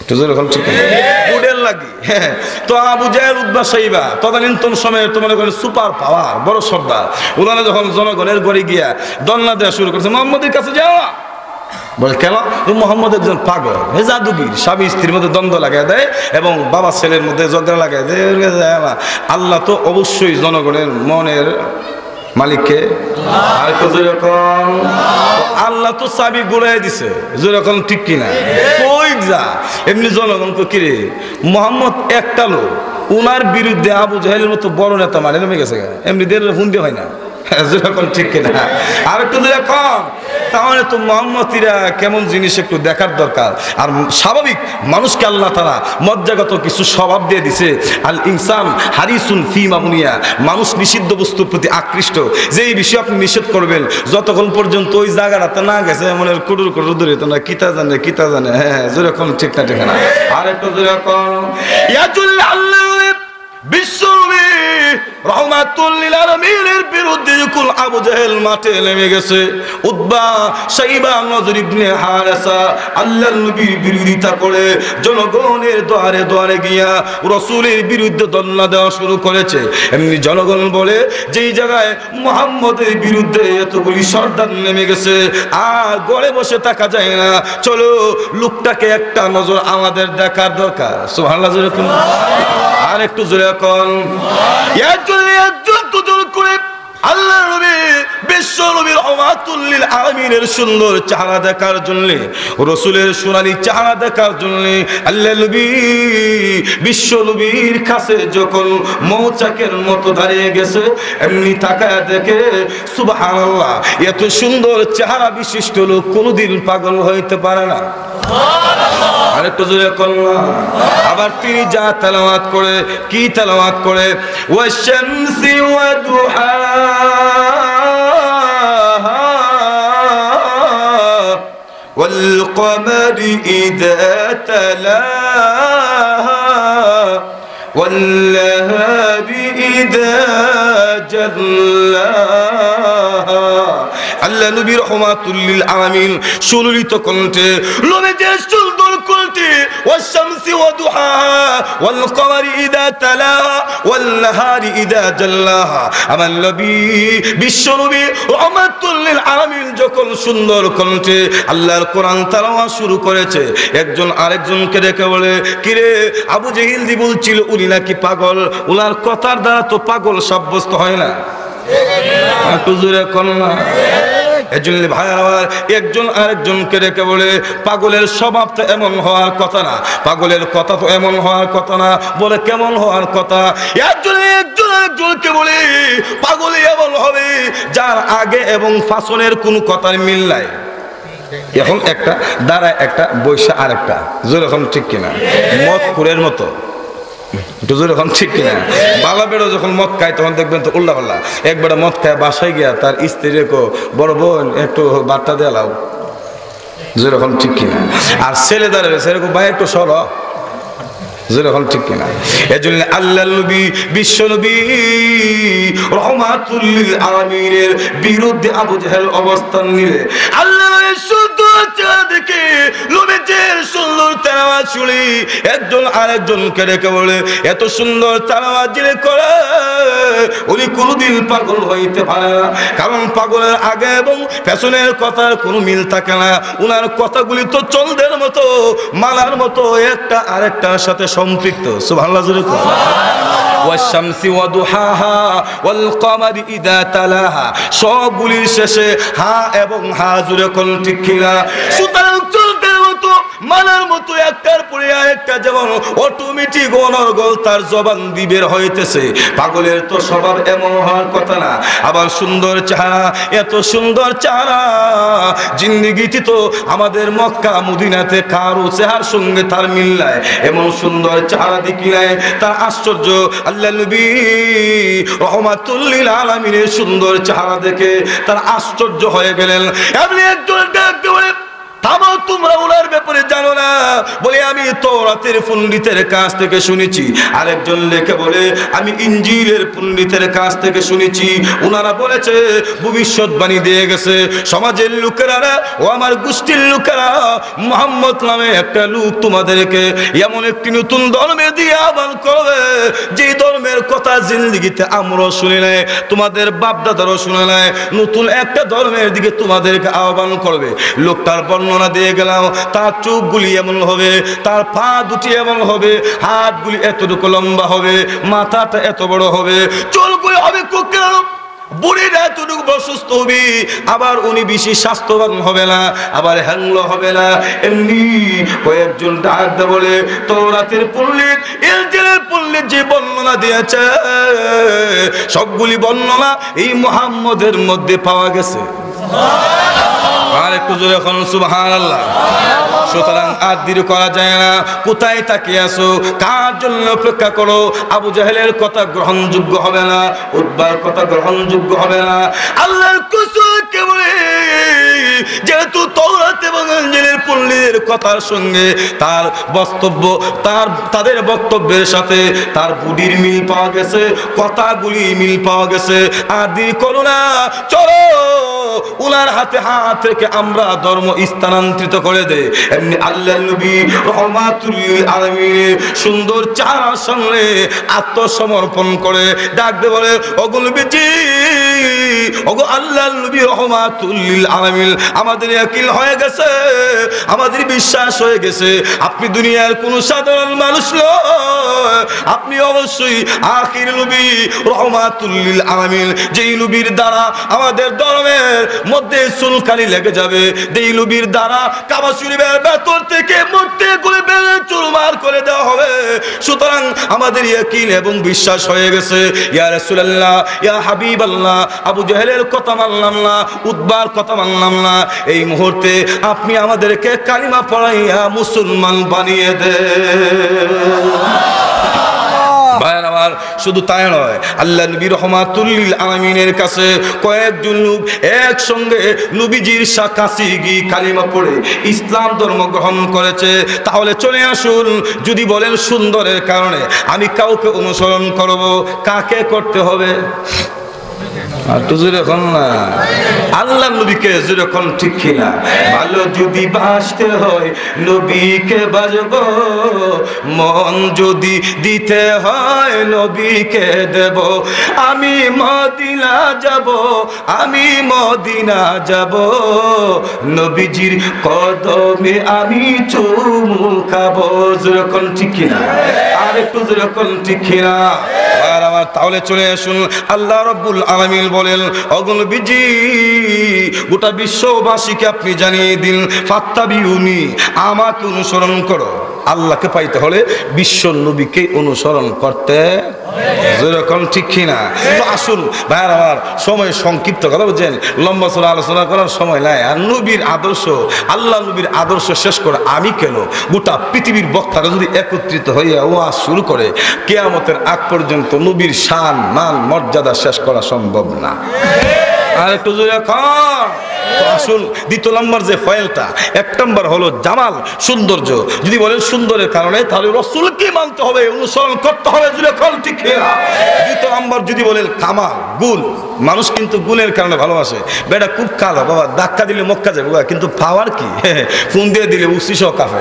তো আবু জাহেল উতবা সাইবা তদানীন্তন সময়ের তো মনে করেন সুপার পাওয়ার বড় সর্দার, ওনারা যখন জনগণের ঘরে গিয়া দন্না দেওয়া শুরু করছে মোহাম্মদের কাছে যাওয়া, বলে কেন? মোহাম্মদ একজন পাগল, হে জাদুগির, স্বামী স্ত্রীর মধ্যে দ্বন্দ্ব লাগাই দেয় এবং বাবা ছেলের মধ্যে ঝগড়া লাগাই দেয়। আল্লাহ তো অবশ্যই জনগণের মনের মালিককে, আর তো যেরকম আল্লাহ তো চাবি ঘুরাই দিছে, যেরকম ঠিক কিনা? কই যা এমনি জনগণ তো কিরে মোহাম্মদ একটা লোক, উনার বিরুদ্ধে আবু জাহেলের মতো বড় নেতা মানে নেমে গেছে, এমনি দের হুন্ডে হয় না, যেরকম ঠিক কিনা? আর একটু যেরকম তাহলে তো মোহাম্মদীরা কেমন জিনিস একটু দেখার দরকার। আর স্বাভাবিক মানুষকে আল্লাহ তাআলা মজ্জাগত কিছু স্বভাব দিয়ে দিছে। আল ইনসান হারিসুন ফি মামুনিয়া, মানুষ নিষিদ্ধ বস্তুর প্রতি আকৃষ্ট। যেই বিষয় আপনি নিষেধ করবেন যতক্ষণ পর্যন্ত ওই জায়গাটাতে না গেছে মনের কুটুর কুটুর ধরে তো না কিতা জানে কিতা জানে, হ্যাঁ যেরকম ঠিক না ঠিক না। আর একটু যেরকম ইয়াতুল্লাহ আল্লাহ বিশ্বনবী রাহমাতুল লিল আলামিনের বিরুদ্ধে যখন আবু জাহেল মাঠে নেমে গেছে, উতবা সাইবা নজর ইবনে হারেসা আল্লাহর নবীর বিরোধিতা করে জনগণের দ্বারে দ্বারে গিয়া রাসূলের বিরুদ্ধে দন্না দেওয়া শুরু করেছে। এমনি জনগণ বলে যেই জায়গায় মুহাম্মদের বিরুদ্ধে এতগুলি সর্দার নেমে গেছে আর গড়ে বসে থাকা যায় না, চলো লোকটাকে একটা নজর আমাদের দেখার দরকার। সুবহানাল্লাহ। আর একটু জোরে কোন আল্লাহ নবী বিশ্ব নবী রাহমাতুল লিল আলামিনের সুন্দর চেহারা দেখার জন্য, রাসূলের সোনালী চেহারা দেখার জন্য আল্লাহ নবী বিশ্ব নবীর কাছে যখন মৌচাকের মতো দাঁড়িয়ে গেছে, এমনি তাকায় দেখে সুবহানাল্লাহ, এত সুন্দর চেহারা বিশিষ্ট লোক কোনোদিন পাগল হইতে পারে না। আরেকটু জোরে করলাম। আবার তিনি যা তেলাওয়াত করে, কি তেলাওয়াত করে, ওয়াশ-শামসি ওয়া দুহাহা ওয়াল কমারি ইযা তালাহা ওয়াল লাহরি ইযা জাল্লাহা। আল্লাহ নবী রাহমাতুল লিল আলামিন সুললিত কণ্ঠে লোমেজের সুন্দর কণ্ঠে ওয়াশ-শামসি ওয়া দুহাহা ওয়াল কমারি ইযা তালাহা ওয়াল নাহারি ইযা জাল্লাহা। আমার নবী বিশ্ব নবী রাহমাতুল লিল আলামিন যখন সুন্দর কণ্ঠে আল্লাহর কোরআন তেলাওয়াত শুরু করেছে, একজন আরেকজনকে ডেকে বলে, কিরে আবু জাহেল দি বলছিল উনি নাকি পাগল, ওনার কথার দ্বারা তো পাগল সাব্যস্ত হয় না। একজন আরেকজনকে রেখে বলে, পাগলের স্বভাব তো এমন হওয়ার কথা না, পাগলের কথা তো এমন হওয়ার কথা না। বলে কেমন হওয়ার কথা? একজন একজন আরেকজনকে বলে, পাগল এমন হবে যার আগে এবং ফাসনের কোন কথার মিল নাই। এখন একটা দাঁড়ায় একটা বৈশা আরেকটা, যেরকম ঠিক কিনা? মদ খুরের মতো, এখন ঠিক কিনা? বালা বেড়ো যখন মদ খায় তখন দেখবেন তো উল্লা পাল্লা। একবার মদ খায় বাসায় গিয়া তার স্ত্রী কো, বড় বোন একটু বার্তা দিয়ে লাও, যেরকম ঠিক কিনা? আর ছেলে দাঁড়াবে সেরকম ভাই একটু সর, যেরকম ঠিক কিনা? এজন্য আল্লাহ নবী বিশ্ব নবী রাহমাতুল লিল আলামিনের বিরুদ্ধে আবু জাহেল অবস্থান নিলে আল্লাহর সুন্দর দেখে লোমেজের সুন্দর তেলাওয়াত শুনি একজন আরেকজনকে রেখে বলে, এত সুন্দর তেলাওয়াত যিনি করে উনি কোনোদিন পাগল হইতে পারে না, কারণ পাগলের আগে এবং পেছনের কথার কোনো মিল থাকে না। উনার কথাগুলি তো চন্দ্রের মতো মালার মতো একটা আরেকটার সাথে সম্পৃক্ত। সুবহানাল্লাহ। ওয়াশ-শামসি ওয়া দুহাহা ওয়াল কমারি ইযা তালাহা, সবগুলির শেষে হা এবং হা জুড়ে কোন ঠিক কিনা? সুতরাং চন্দ্রের মতো মালার মতো একটার পরে আরেকটা যেমন অটোমেটিক অনর্গল তার জবান দিয়ে বের হইতেছে, পাগলের তো স্বভাব এমন হওয়ার কথা না। আবার সুন্দর চেহারা, এত সুন্দর চেহারা জিন্দেগিতে তো আমাদের মক্কা মদিনাতে কারো চেহারার সঙ্গে তার মিল নাই। এমন সুন্দর চেহারা দেখি নাই, তার আশ্চর্য। আল্লাহ নবী রাহমাতুল লিল আলামিনের সুন্দর চেহারা দেখে তার আশ্চর্য হয়ে গেলেন। এমনি একজন ডাক দিয়ে থামো, তোমরা ওনার ব্যাপারে জানো না। বলে আমি তাওরাতের পণ্ডিতের কাছ থেকে শুনেছি। আরেকজন লেখে বলে আমি ইঞ্জিলের পণ্ডিতের কাছ থেকে শুনেছি। ওনারা বলেছে ভবিষ্যৎবাণী দিয়ে গেছে সমাজের লোকেরা ও আমার গোষ্ঠীর লোকেরা, মুহাম্মদ নামে একটা লোক তোমাদেরকে এমন একটি নতুন ধর্মে দিয়ে আহ্বান করবে যে ধর্মের কথা জিন্দেগিতে আমরা শুনি নাই, তোমাদের বাপ দাদারও শুনে নাই। নতুন একটা ধর্মের দিকে তোমাদেরকে আহ্বান করবে। লোকটার বর্ণনা দিয়ে গেলাম, তার চোখগুলি এমন হবে, তার পা দুটি এমন হবে, হাতগুলি এতটুকু লম্বা হবে, মাথাটা এত বড় হবে, চুলগুলি হবে কোকিল, বুড়িরা এতটুকু অসুস্থ হবে, আবার উনি বেশি স্বাস্থ্যবান হবে না, আবার হ্যাংলো হবে না। এমনি কয়েকজন ডাক বলে তাওরাতের পণ্ডিত, ইনজিলের পণ্ডিত যে বর্ণনা দিয়েছে সবগুলি বর্ণনা এই মুহাম্মদের মধ্যে পাওয়া গেছে। আর একটু জোরে এখন সুবহানাল্লাহ। সুতরাং আর দেরি করা যায় না। কোথায় তাকিয়ে আছো? কার জন্য অপেক্ষা করো? আবু জাহেলের কথা গ্রহণযোগ্য হবে না, উতবার কথা গ্রহণযোগ্য হবে না। আল্লাহর কসম বলে যেহেতু তাওরাত এবং ইনজিলের পণ্ডিতের কথার সঙ্গে তার বক্তব্য, তার তাদের বক্তব্যের সাথে তার বুডির মিল পাওয়া গেছে, কথাগুলি মিল পাওয়া গেছে। আর দেরি করো না, চলো উনার হাতে হাত রেখে আমরা ধর্ম স্থানান্তরিত করে দেই। এমনি আল্লাহর নবী রাহমাতুল লিল আলামিন সুন্দর চারার সামনে আত্মসমর্পণ করে ডাক দিয়ে বলে, ওগো নবীজি, ওগো আল্লাহর নবী রাহমাতুল লিল আলামিন, আমাদের ইয়াকিন হয়ে গেছে, আমাদের বিশ্বাস হয়ে গেছে আপনি দুনিয়ার কোন সাধারণ মানুষ নয়, আপনি অবশ্যই আখির নবী রাহমাতুল লিল আলামিন, যেই নবীর দ্বারা আমাদের ধর্মের মধ্যে চুলকানি লেগে যাবে, যেই নবীর দ্বারা কাবা শরীফের ভেতর থেকে মূর্তি গুলি বের চুরমার করে দেওয়া হবে। সুতরাং আমাদের ইয়াকিন এবং বিশ্বাস হয়ে গেছে। ইয়া রাসূলুল্লাহ, ইয়া হাবিবাল্লাহ, আবু জাহেলের কথা মানলাম না, উতবার কথা মানলাম না, এই মুহূর্তে আপনি আমাদেরকে কালিমা পড়াইয়া মুসলমান বানিয়ে দেন। ভাইয়ের আমার, শুধু তাই নয়, আল্লাহ নবী রাহমাতুল লিল আলামিনের কাছে কয়েকজন লোক একসঙ্গে নবীজির কাছে গিয়ে কালিমা পড়ে ইসলাম ধর্ম গ্রহণ করেছে। তাহলে চলে আসুন, যদি বলেন সুন্দরের কারণে আমি কাউকে অনুসরণ করব, কাকে করতে হবে? আল্লাহ নবীকে যেরকম, ঠিক কিনা? ভালো যদি বাসতে হয় নবীকে বাজবো, মন যদি দিতে হয় নবীকে দেব। আমি মদিনা যাব, আমি মদিনা যাব, নবীজির কদমে আমি চুমু খাবো। যেরকম, ঠিক কিনা? আর একটু যেরকম, ঠিক কিনা? আর আমার তাহলে চলে আসুন, আল্লাহ রাব্বুল আলামিন বলেন, ওগো নবীজি, গোটা বিশ্ববাসীকে আপনি জানিয়ে দিন, ফাত্তাবিউনি, আমাকে অনুসরণ করো। আল্লাহকে পাইতে হলে বিশ্ব নবীকে অনুসরণ করতে যেরকম, ঠিক কিনা? তো আসুন ভাইয়ার আমার, সময় সংক্ষিপ্ত, কথা বুঝছেন, লম্বা চলা আলোচনা করার সময় নাই। আর নবীর আদর্শ, আল্লাহ নবীর আদর্শ শেষ করে আমি কেন, গোটা পৃথিবীর বক্তারা যদি একত্রিত হইয়া ওয়াজ শুরু করে কিয়ামতের আগ পর্যন্ত নবীর শান মান মর্যাদা শেষ করা সম্ভব না। আর একটু জোরে কর। আসুন, দ্বিতীয় নম্বর যে ফয়েলটা, এক নম্বর হলো জামাল, সৌন্দর্য। যদি বলেন সুন্দরের কারণে, তাহলে রাসূলকে মানতে হবে, অনুসরণ করতে হবে। ঠিক না? দ্বিতীয় নম্বর যদি বলেন কামাল, গুণ। মানুষ কিন্তু গুণের কারণে ভালোবাসে। বেটা খুব কালো, বাবা ধাক্কা দিলে মক্কা যাবে, কিন্তু পাওয়ার কি, ফোন দিয়ে দিলে উচিত কাফে।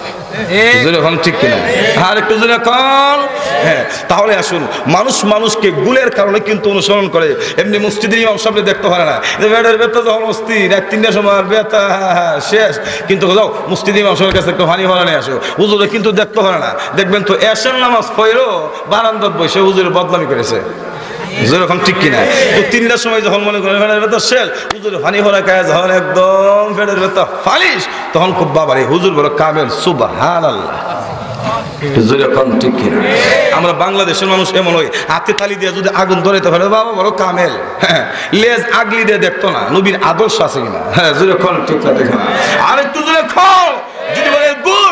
ঠিক কিনা? আর একটু জোরে কর। হ্যাঁ, তাহলে আসুন, মানুষ মানুষকে গুণের কারণে কিন্তু অনুসরণ করে। এমনি মসজিদের ইমাম সাহেব দেখতে পারে না, বেটার বেতা যখন মসজিদ এক তিনটার সময় বেতা শেষ, কিন্তু যাও মসজিদের ইমাম সাহেবের কাছে একটু হানি ভরা নিয়ে আসো, হুজুরে কিন্তু দেখতে পারে না। দেখবেন তো এশার নামাজ পড়ো বারান্দাত বসে হুজুরে বদনামি করেছে। যেরকম, ঠিক কিনা? তো তিনটার সময় যখন মনে করেন ফেডের ভেতর শেল, হুজুর ফানি ভরা খায়, যখন একদম ফেডের ভেতর ফালিশ, তখন খুব বাবারে হুজুর বড় কামেল, সুবহানাল্লাহ। যেরকম, ঠিক কিনা? আমরা বাংলাদেশের মানুষ এমন হয়, হাতে তালি দিয়ে যদি আগুন ধরাইতে পারে, বাবা বড় কামেল। হ্যাঁ, লেজ আগলি দিয়ে দেখতো না নবীর আদর্শ আছে কিনা। হ্যাঁ, যেরকম, ঠিক না? দেখে না। আর একটু জোরে খাও। যদি বলে গুল, কাউ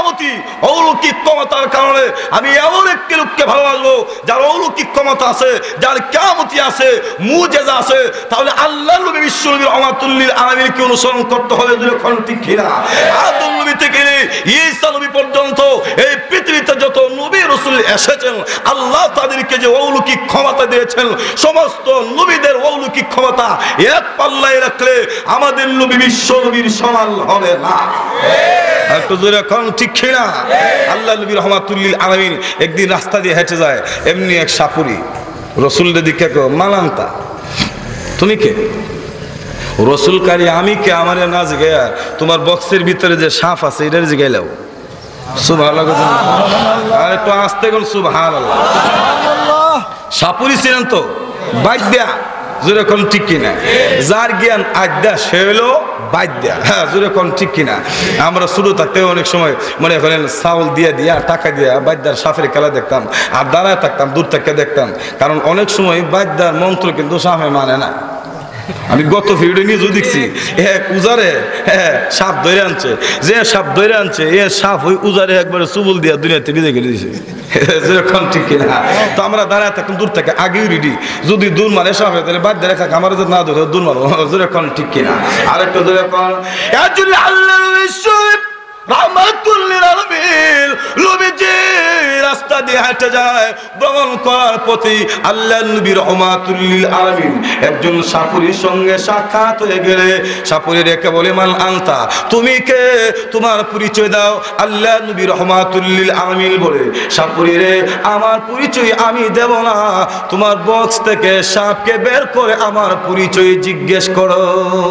কিয়ামতি অলৌকিক ক্ষমতার কারণে আমি এমন একটি লোককে ভালোবাসবো যার অলৌকিক ক্ষমতা আছে, যার কিয়ামতি আছে, মুজিজা আছে। তাহলে আল্লাহর নবী বিশ্বনবী রহমাতুল লিল আলামিনকে অনুসরণ করতে হবে। যখন ঠিক কিনা আদম নবী থেকে ঈসা নবী পর্যন্ত এই পৃথিবীতে যত নবী রাসূল এসেছেন, আল্লাহ তাদেরকে যে অলৌকিক ক্ষমতা দিয়েছেন, সমস্ত নবীদের অলৌকিক ক্ষমতা এক পাল্লায় রাখলে আমাদের নবী বিশ্ব নবীর সমান হবে না। একটু জোরে এখন ঠিক কিনা? আল্লাহ নবী রহমাতুল লিল আলামিন একদিন রাস্তা দিয়ে হেঁটে যায়, এমনি এক সাপুরি রাসূলের দিকে কো, মালান্তা তুমি কে? রসুল কারি আমি কে? আমার না জিগায়া তোমার বক্সের ভিতরে যে সাপ আছে এটার জিগাইলাও। সুবহানাল্লাহ, আর একটু আস্তে কোন সুবহানাল্লাহ। সাপুরি ছিলেন তো বাদ্যা, যেরকম ঠিক কিনা? যার জ্ঞান আড্ডা সে হলো বাদ্যা। হ্যাঁ, যেরকম ঠিক কিনা? আমরা শুরু থাকতে অনেক সময় মনে করেন চাউল দিয়ে দিয়া টাকা দিয়া বাদ্যার সাপের খেলা দেখতাম, আর দাঁড়ায় থাকতাম, দূর থেকে দেখতাম। কারণ অনেক সময় বাদ্যার মন্ত্র কিন্তু সাপে মানে না। আমি গত ভিডিও নিয়ে দেখছি এক উজারে হ্যাঁ সাপ ধরে আনছে, যে সাপ ধরে আনছে এ সাপ ওই উজারে একবারে চুবুল দিয়া দুনিয়াতে বিদায় করে দিয়েছে। যেরকম ঠিক কিনা? তো আমরা দাঁড়ায় থাকতাম দূর থেকে, আগেই রেডি, যদি দূর মানে সাপে তাহলে বাদ দিয়ে রাখা আমার না ধরে দূর মারো। যেরকম ঠিক কিনা? আরেকটা যেরকম আল্লাহ রাহমাতুল লিল আলামিন নবীজি রাস্তা দিয়ে হেঁটে যায়, ভ্রমণ করার পথে আল্লাহ নবী রাহমাতুল লিল আলামিন একজন সাপুরীর সঙ্গে সাক্ষাৎ হয়ে গেলে সাপুরী রেখে বলে, মান আনতা, তুমি কে? তোমার পরিচয় দাও। আল্লাহ নবী রাহমাতুল লিল আলামিন বলে, সাপুরী রে, আমার পরিচয় আমি দেব না, তোমার বক্স থেকে সাপকে বের করে আমার পরিচয় জিজ্ঞেস করো।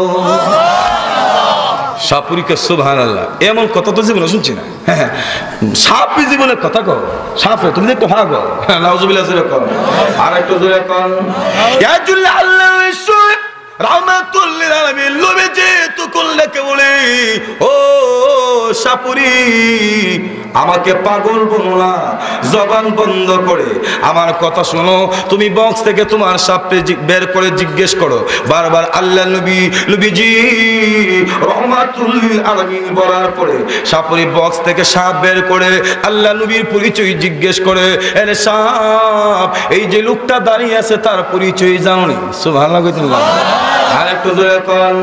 সাপুরীকে সুবহানাল্লাহ, এমন কথা তো জীবনে শুনছি না। সাপ জীবনের কথা কো, সাপে তুমি একটু ভাগো। নাউজুবিল্লাহ, জোরে কর, আর একটু জোরে কর। আল্লাহ রাহমাতুল লিল আলামিন নবীজি তো কল্লাকে বলে, ও সাপুরী, আমাকে পাগল বলো না, জবান বন্ধ করে আমার কথা শোনো। তুমি বক্স থেকে তোমার সাপকে বের করে জিজ্ঞেস করো। বারবার আল্লাহ নবী নবীজি রাহমাতুল লিল আলামিন বলার পরে সাপুরী বক্স থেকে সাপ বের করে আল্লাহ নবীর পরিচয় জিজ্ঞেস করে, আরে সাপ, এই যে লোকটা দাঁড়িয়ে আছে তার পরিচয় জানোনি? সুবহানাল্লাহ কইতেন। আর একটু জোরে কোন,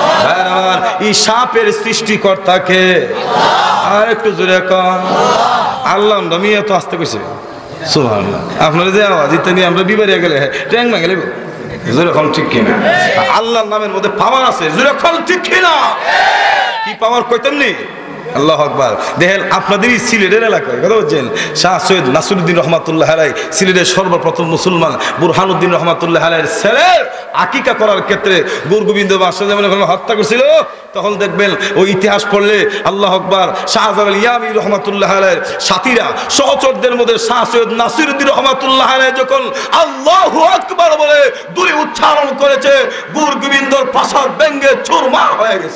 এই সাপের সৃষ্টিকর্তাকে? আর একটু জোরে কোন, আল্লাহ। আমি এত আসতে কইছি সুবহানাল্লাহ। আপনারা যে আওয়াজ ইতে নিয়ে আমরা বিবারিয়া গেলে ট্যাং মা গেলে যেরকম ঠিক কিনা? আল্লাহর নামের মধ্যে পাওয়ার আছে, যেরকম ঠিক কিনা? কি পাওয়ার কইতেন নি? আল্লাহু আকবার। দেখেন আপনাদেরই সিলেটের এলাকায় কথা বলছেন, শাহ সৈয়দ নাসিরউদ্দিন রহমাতুল্লাহ আলাইহি সিলেটের সর্বপ্রথম মুসলমান বুরহানুদ্দিন রহমাতুল্লাহ আলাইহির ছেলে আকিকা করার ক্ষেত্রে গুরগোবিন্দ বাদশাহ যেমন হত্যা করেছিল, তখন দেখবেন ওই ইতিহাস পড়লে আল্লাহু আকবার, শাহজালাল ইয়ামি রহমাতুল্লাহ আলাইহির সাথীরা সহচরদের মধ্যে শাহ সৈয়দ নাসিরউদ্দিন রহমাতুল্লাহ আলাইহি যখন আল্লাহু আকবার বলে দূরে উচ্চারণ করেছে, গুরগোবিন্দর প্রাসাদ ভেঙে চুরমার হয়ে গেছে।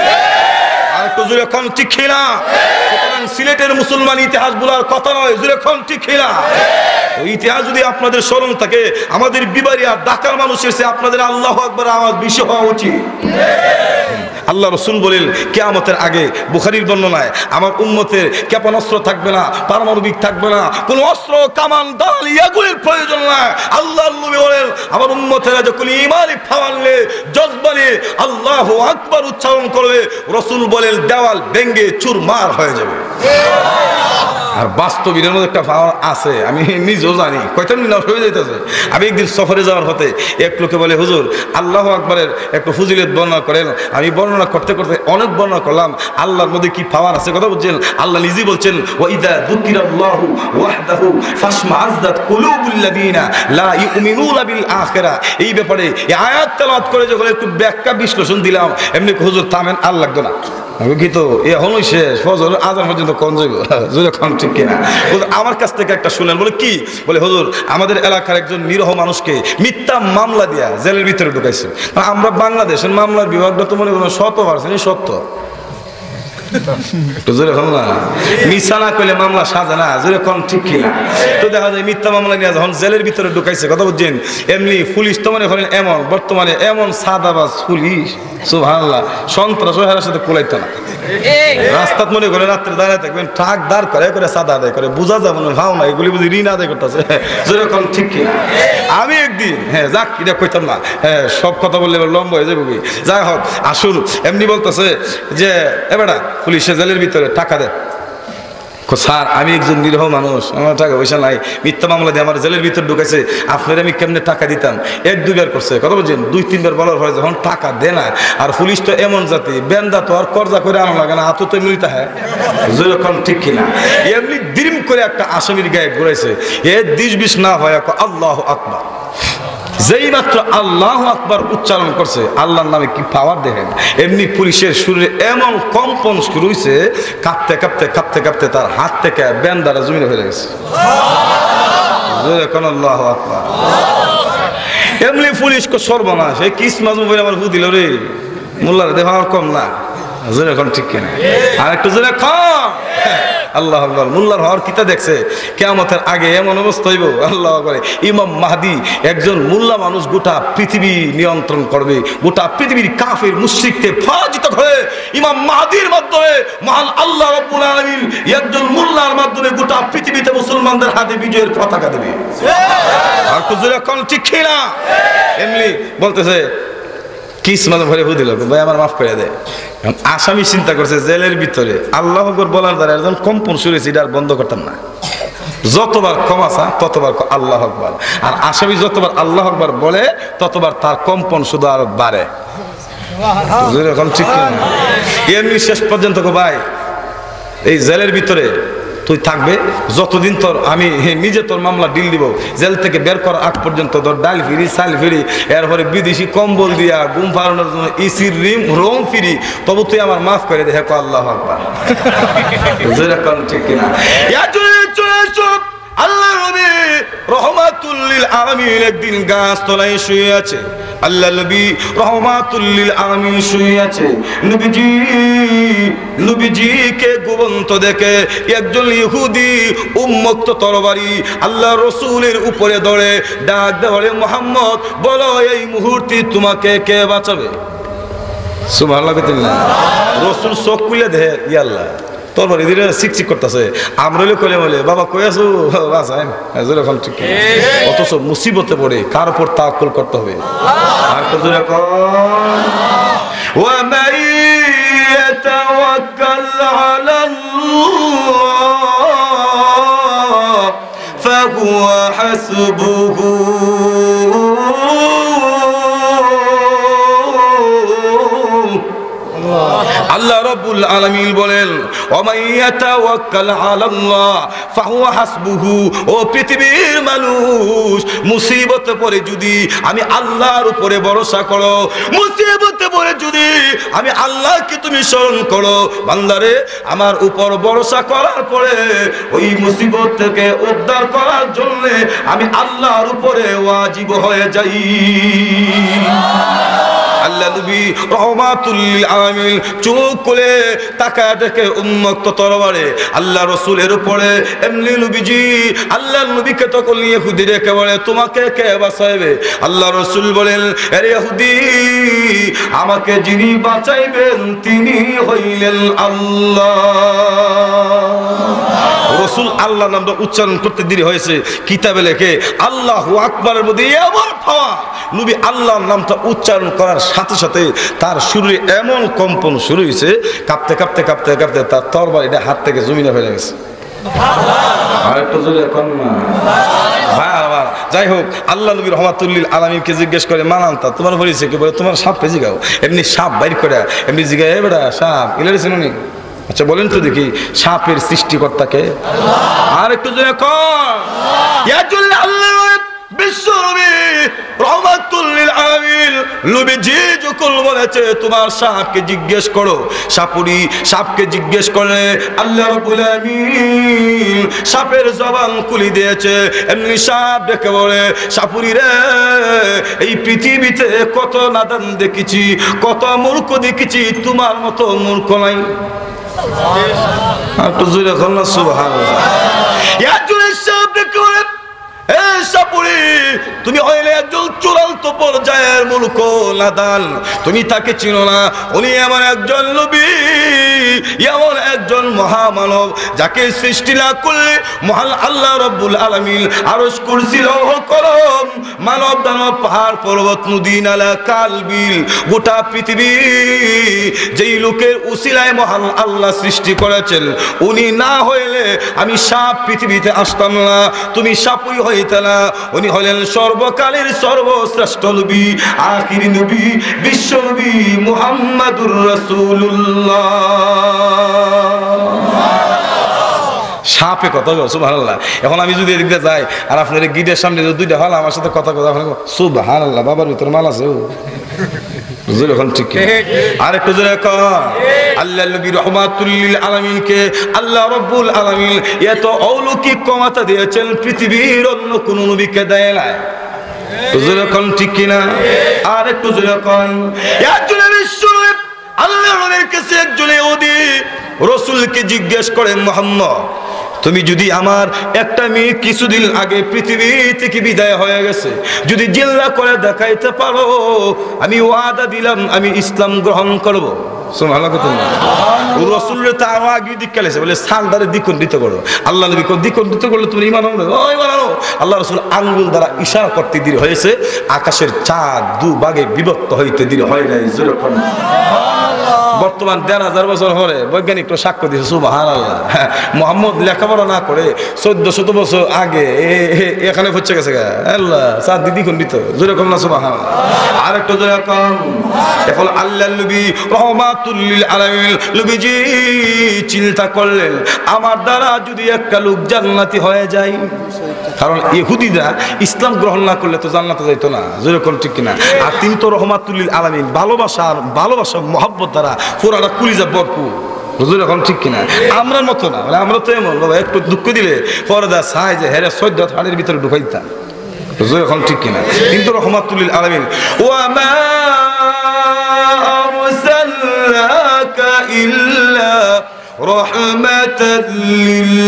আর তো যখন ঠিক না, সিলেটের মুসলমান ইতিহাস বলার কথা নয়, যখন ঠিক না। ওই ইতিহাস যদি আপনাদের স্মরণ থাকে, আমাদের বিবারিয়া ঢাকার মানুষের সে আপনাদের আল্লাহু আকবার আওয়াজ বেশি হওয়া উচিত। আল্লাহ রাসূল বলেন কিয়ামতের আগে, বুখারীর বর্ণনায়, আমার উম্মতের ক্ষেপণাস্ত্র থাকবে না, পারমাণবিক থাকবে না, কোন অস্ত্র কামান দাল ইয়াগুলির প্রয়োজন নাই। আল্লাহর নবী বলেন আমার উম্মতেরা যখন ঈমানে ফাওয়ালে জজবানে আল্লাহু আকবার উচ্চারণ করবে, রাসূল বলেন দেওয়াল ভেঙে চুরমার হয়ে যাবে। আর বাস্তবের মধ্যে একটা পাওয়ার আছে, আমি নিজেও জানি, কয়টা মিনিট হয়ে যাইতেছে। আমি একদিন সফরে যাওয়ার হতে এক লোকে বলে, হুজুর আল্লাহু আকবারের একটু ফজিলত বর্ণনা করেন। আমি বর্ণনা করতে করতে অনেক বর্ণনা করলাম, আল্লাহর মধ্যে কি পাওয়ার আছে কথা বলছেন। আল্লাহ নিজেই বলছেন, ওয়া ইযা যুকিরাল্লাহু ওয়াহদাহু ফাশমাআযাত কুলুবুল লাযিনা লা ইউমিনুনা বিল আখিরা। এই ব্যাপারে এই আয়াত তেলাওয়াত করে যখন একটু ব্যাখ্যা বিশ্লেষণ দিলাম, এমনি হুজুর থামেন, আর লাগতো না। কি তো এখনই শেষ, ফজর আজান পর্যন্ত কোন যাইব, যখন ঠিক কিনা? আমার কাছ থেকে একটা শুনেন, বলে কি? বলে হুজুর আমাদের এলাকার একজন নিরহ মানুষকে মিথ্যা মামলা দিয়া জেলের ভিতরে ঢুকাইছে। আমরা বাংলাদেশের মামলার বিভাগটা তো মনে করেন শত পার্সেন্ট সত্য। একটু জোরে হল না, মিথ্যা না করলে মামলা সাজে না, জোরে কোন ঠিক কিনা? তো দেখা যায় মিথ্যা মামলা নিয়ে যখন জেলের ভিতরে ঢুকাইছে, কথা বুঝছেন, এমনি পুলিশ তো মনে করেন এমন বর্তমানে এমন সাদাবাজ পুলিশ, সুবহানাল্লাহ, সন্ত্রাস ওই সাথে কুলাইতো না। রাস্তাত মনে করে রাত্রে দাঁড়ায় থাকবেন, ঠাক দাঁড় করে করে সাদা আদায় করে, বোঝা যাবে না ভাও না এগুলি বুঝি ঋণ আদায় করতেছে, যেরকম ঠিক কিনা? আমি একদিন হ্যাঁ যাক এটা কইতাম না, হ্যাঁ সব কথা বললে লম্বা হয়ে যাবে। যাই হোক, আসুন এমনি বলতেছে যে এবারে পুলিশে জেলের ভিতরে টাকা দেয়। স্যার আমি একজন নিরীহ মানুষ, আমার টাকা পয়সা নাই, মিথ্যা মামলা দিয়ে আমার জেলের ভিতর ঢুকেছে, আপনার আমি কেমনে টাকা দিতাম? এক দুইবার করছে, কথা বলছেন, দুই তিনবার বলার পরে যখন টাকা দেয় না, আর পুলিশ তো এমন জাতি, বেন্দা তো আর কর্জা করে আনা লাগে না, হাতও তো এমনিতে হ্যাঁ, যেরকম ঠিক কিনা? এমনি দিরিম করে একটা আসামির গায়ে ঘুরাইছে, এ দিশ বিশ না হয় আল্লাহু আকবার। যেই মাত্র আল্লাহু আকবার উচ্চারণ করছে, আল্লাহর নামে কি পাওয়ার দেখেন, এমনি পুলিশের শরীরে এমন কম্পন শুরু হয়েছে, কাঁপতে কাঁপতে কাঁপতে কাঁপতে তার হাত থেকে বেন্দারা জমিনে ফেলে গেছে। আল্লাহু আকবার। এমনি পুলিশকে সর্বনাশ, এই কিস মাজমু বলে আমার হু দিল রে, মোল্লার দেহ কম না, যেরকম ঠিক কিনা? আর একটু জোরে কম। আল্লাহ আকবার। মোল্লার হওয়ার কিতা দেখছে, কিয়ামতের আগে এমন অবস্থা হইব, আল্লাহ করে ইমাম মাহদি একজন মোল্লা মানুষ গোটা পৃথিবী নিয়ন্ত্রণ করবে, গোটা পৃথিবীর কাফির মুশরিককে পরাজিত করে ইমাম মাহদির মাধ্যমে মহান আল্লাহ রাব্বুল আলামিন একজন মোল্লার মাধ্যমে গোটা পৃথিবীতে মুসলমানদের হাতে বিজয়ের পতাকা দেবে। আর একটু জোরে কোন ঠিক কিনা? এমনি বলতেছে কিস মানে ভরে বুঝিল, ভাই আমার মাফ করে দেয়। আসামি চিন্তা করছে জেলের ভিতরে আল্লাহ আকবার বলার দ্বারা একজন কম্পন শুরু হয়েছে, এটা আর বন্ধ করতাম না, যতবার ক্ষমাসা ততবার আল্লাহ আকবার, আর আসামি যতবার আল্লাহ আকবার বলে ততবার তার কম্পন শুধু আরো বাড়ে। এরকম ঠিক না? এমনি শেষ পর্যন্ত ভাই এই জেলের ভিতরে তুই থাকবে যতদিন, তোর আমি নিজে তোর মামলা ডিল দিব, জেল থেকে বের করার আগ পর্যন্ত তোর ডাল ফিরি চাল ফিরি, এরপরে বিদেশি কম্বল দিয়া ঘুম পাড়ানোর জন্য ইসির রিম রোম ফিরি, তবু তুই আমার মাফ করে দে। হ্যাঁ আল্লাহ আকবার। ঠিক কিনা? আল্লাহ নবী রহমাতুল লিল আলামিন একদিন গাছ তলায় শুয়ে আছে, আল্লাহ নবী রহমাতুল লিল আলামিন শুয়ে আছে, নবীজি নবীজিকে ঘুমন্ত দেখে একজন ইহুদি উন্মুক্ত তরবারি আল্লাহ রাসূলের উপরে ধরে ডাক দেওয়ারে, মুহাম্মদ বলো এই মুহূর্তে তোমাকে কে বাঁচাবে? সুবহানাল্লাহ। রাসূল চোখ খুলে দেখে ইয়া আল্লাহ তরবারি দিলে চিকচিক করতেছে, আমরা কলে বলে বাবা কই আছো বাঁচায়, অথচ মুসিবতে পড়ে কার উপর তাওয়াক্কুল করতে হবে? আর তো জোরে কর, ওয়া মান ইয়াতাওয়াক্কাল আলাল্লাহ ফাহুয়া হাসবুহু। আল্লাহ রাব্বুল আলামিন বলেন, ওয়া মান ইয়াতাওয়াক্কাল আলাল্লাহ ফাহুয়া হাসবুহু। ও পৃথিবীর মানুষ, মুসিবতে পড়ে যদি আমি আল্লাহর উপরে ভরসা করো, মুসিবতে পড়ে যদি আমি আল্লাহকে তুমি স্মরণ করো, বান্দারে আমার উপর ভরসা করার পরে ওই মুসিবত থেকে উদ্ধার করার জন্য আমি আল্লাহর উপরে ওয়াজিব হয়ে যাই। আল্লাহ নবী রহমাতুল লিল আলামিন চোখ খুলে তাকায় দেখে উন্মুক্ত তরবারে আল্লাহ রাসূলের উপরে, এমনি নবীজি আল্লাহ নবীকে তখন ইহুদি রেখে বলে তোমাকে কে বাঁচাইবে? আল্লাহ রাসূল বলেন, আরে ইহুদি আমাকে যিনি বাঁচাইবেন তিনি হইলেন আল্লাহ। রাসূল আল্লাহ নামটা উচ্চারণ করতে দেরি হয়েছে, কিতাবে লেখে আল্লাহু আকবারের মধ্যে এমন পাওয়া, নবী আল্লাহর নামটা উচ্চারণ করার সাথে সাথে তার শরীরে এমন কম্পন শুরু হয়েছে, কাঁপতে কাঁপতে কাঁপতে কাঁপতে তার তরবারিটা হাত থেকে জমিনে ফেলে গেছে। আরেকটু জোরে কোন না। যাই হোক, আল্লাহ নবী রহমাতুল লিল আলামিনকে জিজ্ঞেস করে, মানান্তা তোমার পরিচয় কি? বলে তোমার সাপ পেয়ে জিগাও। এমনি সাপ বাইর করে এমনি জিগায়, এ বেটা সাপ ইলারে চিনুনি? আচ্ছা বলেন তো দেখি সাপের সৃষ্টিকর্তাকে? আর একটু জোরে কর, ইয়া জুল্লাহ আল্লাহ বিশ্বনবী রহমাতুল লিল আলামিন নবীজি যখন বলেছে তোমার সাপকে জিজ্ঞেস করো, সাপুরি সাপকে জিজ্ঞেস করে আল্লাহ রাব্বুল আলামিন সাপের জবান খুলে দিয়েছে। এমনি সাপ দেখে বলে, সাপুরি রে এই পৃথিবীতে কত নাদান দেখেছি, কত মূর্খ দেখেছি, তোমার মতো মূর্খ নাই। একটু জোরে বল না সুবহানাল্লাহ। একজনের সামনে করে তুমি হইলে একজন চূড়ান্ত পর্যায়ের মুলক নাদান, তুমি তাকে চিনো না। উনি এমন একজন নবী, এমন একজন মহামানব, যাকে সৃষ্টি না করলে মহান আল্লাহ রাব্বুল আলামিন আরশ কুরসি লৌহ কলম মানব দানব পাহাড় পর্বত নদী নালা কাল বিল গোটা পৃথিবী যেই লোকের উসিলায় মহান আল্লাহ সৃষ্টি করেছেন, উনি না হইলে আমি সাপ পৃথিবীতে আসতাম না, তুমি সাপই হইতে না। উনি হলেন সর্বকালের সর্বশ্রেষ্ঠ নবী, আখির নবী, বিশ্ব নবী মুহাম্মাদুর রাসূলুল্লাহ। সাপে কথা বল সুবহানাল্লাহ। এখন আমি যদি এদিকে যাই আর আপনার গিটের সামনে দুইটা হল আমার সাথে কথা কথা সুবহানাল্লাহ, বাবার ভিতরে মাল আছে এখন ঠিক। আর একটু জোরে কর আল্লাহ নবী রাহমাতুল লিল আলামিনকে আল্লাহ রাব্বুল আলামিন এত অলৌকিক ক্ষমতা দিয়েছেন, পৃথিবীর অন্য কোন নবীকে দেয় নাই। জোরে কোন ঠিক কিনা? আর একটু জোরে কোন। একজনের বিশ্বনবী আল্লাহর নবীর কাছে একজন ইহুদি রাসূলকে জিজ্ঞেস করেন, মুহাম্মদ তুমি যদি আমার একটা মেয়ে কিছুদিন আগে পৃথিবী থেকে বিদায় হয়ে গেছে যদি জিল্লা করে দেখাইতে পারো, আমি ওয়াদা দিলাম আমি ইসলাম গ্রহণ করব। সুবহানাল্লাহ। রাসূলের তো আরো আগে দিক্কালেছে বলে সালদারে দ্বিখণ্ডিত করো। আল্লাহ নবী কোন দ্বিখণ্ডিত করলে তুমি ঈমান আনবে? ওই বানানো আল্লাহ রাসূল আঙ্গুল দ্বারা ইশারা করতে দেরি হয়েছে, আকাশের চাঁদ দু ভাগে বিভক্ত হইতে দেরি হয় নাই। জোরে বলুন সুবহানাল্লাহ। বর্তমান দেড় হাজার বছর পরে বৈজ্ঞানিক তো সাক্ষ্য দিয়েছে সুবহানাল্লাহ। মুহাম্মদ লেখাপড়া না করে চোদ্দ শত বছর আগে এখানে পৌঁছে গেছে আল্লাহ চাঁদ দিদি খণ্ডিত। জোরে কম না সুবহানাল্লাহ। আর একটু জোরে কম। এখন আল্লাহ নবী রহমাতুল লিল আলামিন নবীজি চিন্তা করলেন আমার দ্বারা যদি একটা লোক জান্নাতি হয়ে যায়, কারণ ইহুদিরা ইসলাম গ্রহণ না করলে তো জান্নাতে যাইতো না। যেরকম ঠিক কিনা? আর তিনি তো রহমাতুল লিল আলামিন, ভালোবাসার ভালোবাসা মহব্বত দ্বারা পুরাটা কুলিজা ভরপুর। এখন ঠিক কিনা? আমরা মতো না, আমরা তো এমন বাবা একটু দুঃখ দিলে পরদা চাই যে হেরে সদ্য থানের ভিতরে ঢুকাইতাম। এখন ঠিক কিনা? কিন্তু রহমাতুল লিল আলামিন ওয়ামা আরসালনাকা ইল্লা রাহমাতাল লিল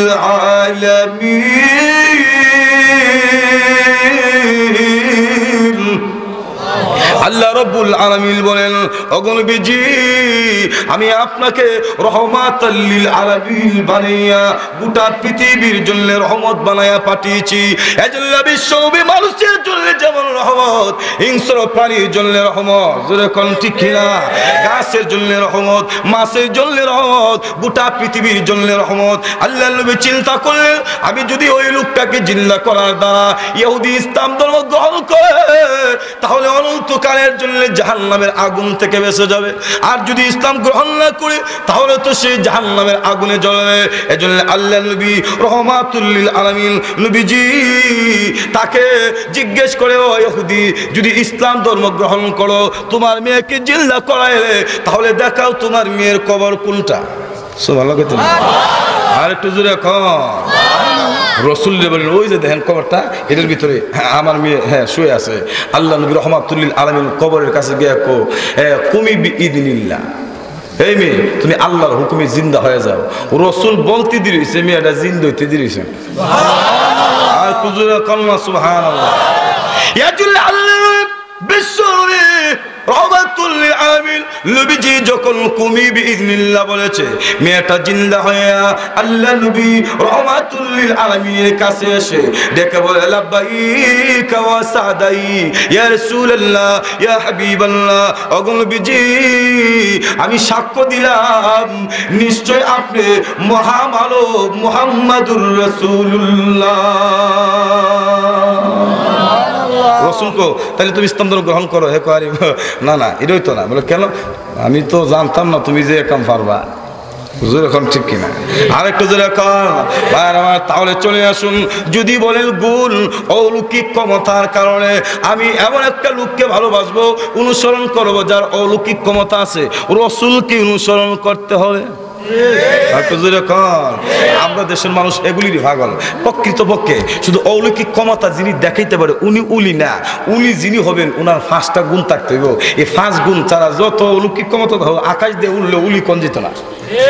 আলামিন। আল্লাহ রাব্বুল আলামিন বলেন, ওগো নবীজি আমি আপনাকে রহমাতাল লিল আলামিন বানাইয়া গোটা পৃথিবীর জন্য রহমত বানাইয়া পাঠিয়েছি। এজন্য বিশ্বনবী মানুষের জন্য যেমন রহমত, হিংস্র প্রাণীর জন্য রহমত, যেরকম ঠিক কিনা? গাছের জন্য রহমত, মাছের জন্য রহমত, গোটা পৃথিবীর জন্য রহমত। আল্লাহ নবী চিন্তা করলেন আমি যদি ওই লোকটাকে জিন্দা করার দ্বারা ইহুদি ইসলাম ধর্ম গ্রহণ করে তাহলে অনন্তকালের জন্য জাহান্নামের আগুন থেকে বেঁচে যাবে, আর যদি ইসলাম গ্রহণ না করে তাহলে তো সে জাহান্নামের আগুনে জ্বলবে। এজন্য আল্লাহ নবী রহমাতুল লিল আলামিন নবীজি তাকে জিজ্ঞেস করে, ও ইহুদি যদি ইসলাম ধর্ম গ্রহণ করো তোমার মেয়েকে জিন্দা করাইলে তাহলে দেখাও তোমার মেয়ের কবর কোনটা। সুবহানাল্লাহ। আর একটু জোরে কর। রসুল বলেন ওই যে দেখেন কবরটা এটার ভিতরে আমার মেয়ে হ্যাঁ শুয়ে আছে। আল্লাহ নবী রহমাতুল লিল আলামিন কবরের কাছে গিয়ে কো কুমি বিইذনিল্লাহ, এই মেয়ে তুমি আল্লাহর হুকুমে জিন্দা হয়ে যাও। রসুল বলতে দিয়েছে মেয়েটা জিন্দা হইতে দিয়েছে। সুবহানাল্লাহ। আর কুজুরা কলমা সুবহানাল্লাহ। ইয়াজুল্লাহ আল্লাহ বিশ্বনবী রহমাতুল লিল আলামিন নবীজি যখন কুমি বিইذনিল্লাহ বলেছে মেয়েটা জিন্দা হয়ে আল্লাহ নবী রহমাতুল লিল আলামিনের কাছে এসে ডেকে বলে লাব্বাইক ওয়া সাদাই ইয়া রাসূলুল্লাহ ইয়া হাবিবাল্লাহ। ওগো নবীজি আমি সাক্ষ্য দিলাম নিশ্চয় আপনি মহামানব মুহাম্মাদুর রাসূলুল্লাহ। রসুল কো তাহলে তুমি ইসলাম ধর্ম গ্রহণ করো। হে কারি না না এটাই তো না। বলে কেন? আমি তো জানতাম না তুমি যে এরকম পারবা। হুজুর এখন ঠিক কিনা? আরেকটু জোরে কর ভাই আমার। তাহলে চলে আসুন, যদি বলেন গুণ অলৌকিক ক্ষমতার কারণে আমি এমন একটা লোককে ভালোবাসবো, অনুসরণ করবো যার অলৌকিক ক্ষমতা আছে, রসুলকে অনুসরণ করতে হবে। আমরা দেশের মানুষ এগুলিরই পাগল। প্রকৃতপক্ষে শুধু অলৌকিক ক্ষমতা যিনি দেখাইতে পারে উনি উলি না, উনি যিনি হবেন উনার পাঁচটা গুণ থাকতে হইব। এই পাঁচ গুণ ছাড়া যত অলৌকিক ক্ষমতা আকাশ দিয়ে উঠলে উলি কোন যেত না।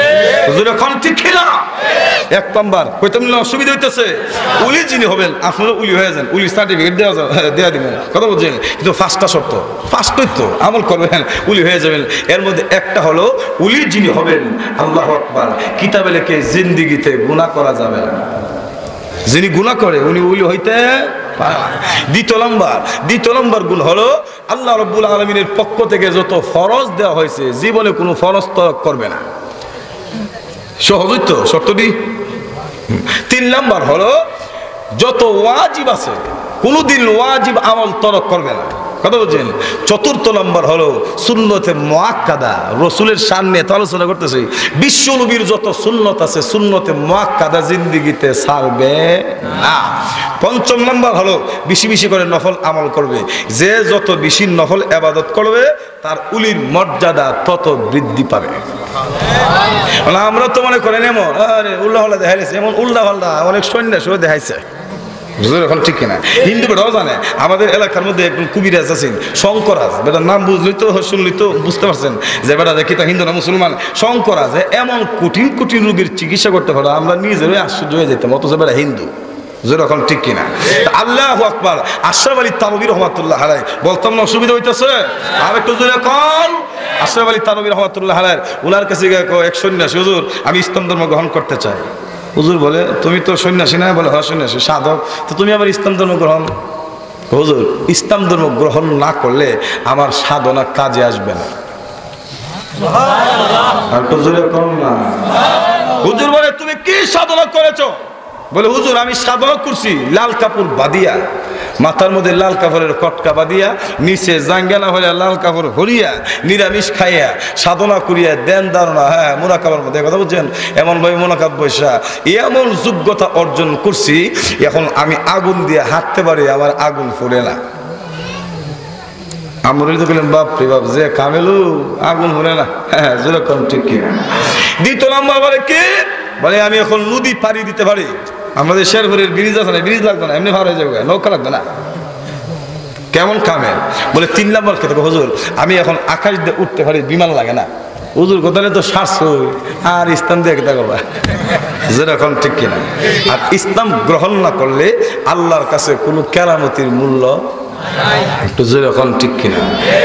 এক নাম্বার কইতাম না, অসুবিধা হইতেছে, উলি যিনি হবেন আপনারা উলি হয়ে যান, উলি সার্টিফিকেট দেওয়া দেওয়া দিবেন, কথা বলছেন। কিন্তু পাঁচটা শর্ত, পাঁচটাই তো আমল করবেন, উলি হয়ে যাবেন। এর মধ্যে একটা হলো উলি যিনি হবেন, আল্লাহু আকবার, কিতাবে লেখে জিন্দিগিতে গুনাহ করা যাবে না। যিনি গুনাহ করে উনি উলি হইতে পারে। দ্বিতীয় নম্বর দ্বিতীয় নম্বর গুণ হলো আল্লাহ রাব্বুল আলামিনের পক্ষ থেকে যত ফরজ দেওয়া হয়েছে জীবনে কোনো ফরজ তরক করবে না। সহজই তো শর্তটি। তিন নাম্বার হলো যত ওয়াজিব আছে কোনোদিন ওয়াজিব আমল তরক করবে না, কথা বলছেন। চতুর্থ নম্বর হলো সুন্নতে মুআক্কাদা, রসুলের সামনে তো আলোচনা করতেছি, বিশ্ব নবীর যত সুন্নত আছে সুন্নতে মুআক্কাদা জিন্দিগিতে ছাড়বে না। পঞ্চম নম্বর হলো বেশি বেশি করে নফল আমল করবে। যে যত বেশি নফল ইবাদত করবে তার উলির মর্যাদা তত বৃদ্ধি পাবে। আমরা তো মনে করেন এমন আরে উল্লাহ হল্লা দেখাইছে, এমন উল্লাহ হল্লা অনেক সন্ন্যাসীও দেখাইছে, এখন ঠিক কিনা। হিন্দু বেটাও জানে, আমাদের এলাকার মধ্যে একজন কবিরাজ আছেন শঙ্করাজ, বেটার নাম বুঝলি তো শুনলি তো বুঝতে পারছেন যে বেটা দেখি তা হিন্দু না মুসলমান। শঙ্করাজ এমন কঠিন কঠিন রোগীর চিকিৎসা করতে পারে আমরা নিজেরাই আশ্চর্য হয়ে যেতাম, অথচ বেটা হিন্দু, যেরকম ঠিক কিনা। আল্লাহু আকবার। আশরাফ আলী থানভী রহমাতুল্লাহ আলাইহি, বলতাম না অসুবিধা হইতেছে, আর একটু জোরে কন। আশরাফ আলী থানভী রহমাতুল্লাহ আলাইহি ওনার কাছে এক সন্ন্যাসী, হুজুর আমি ইসলাম ধর্ম গ্রহণ করতে চাই। হুজুর বলে তুমি তো সন্ন্যাসী না? বলে হ্যাঁ সন্ন্যাসী, সাধক, তো তুমি আবার ইসলাম ধর্ম গ্রহণ। হুজুর ইসলাম ধর্ম গ্রহণ না করলে আমার সাধনা কাজে আসবে না। হুজুর বলে তুমি কি সাধনা করেছো? বলে হুজুর আমি সাধনা করছি লাল কাপড় বাঁধিয়া, মাথার মধ্যে লাল কাপড়ের কটকা বাঁধিয়া, নিচে জাঙ্গানা হইয়া লাল কাপড় হরিয়া, নিরামিষ খাইয়া সাধনা করিয়া দেন ধারণা, হ্যাঁ মোনাকাবার মধ্যে, কথা বুঝছেন, এমন ভাবে মোনাকাব বৈশা এমন যোগ্যতা অর্জন করছি এখন আমি আগুন দিয়ে হাঁটতে পারি, আমার আগুন ফুরে না। আমরা তো বললেন বাপ রে বাপ, যে কামেলু আগুন ফুরে না। হ্যাঁ যেরকম ঠিক কিনা। দ্বিতীয় নম্বর বলে কি, বলে আমি এখন নদী পাড়ি দিতে পারি। আমাদের শেরপুরের ব্রিজ আছে না, ব্রিজ লাগবে না, এমনি ভাড়া হয়ে যাবে, নৌকা লাগবে না। কেমন কামে? বলে তিন নম্বর খেতে হুজুর আমি এখন আকাশ দিয়ে উঠতে পারি, বিমান লাগে না। হুজুর কোথায় তো শ্বাস আর ইসলাম দিয়ে কেটা করবা, যেরকম ঠিক কিনা। আর ইসলাম গ্রহণ না করলে আল্লাহর কাছে কোনো কেরামতির মূল্য একটু যেরকম ঠিক কিনা।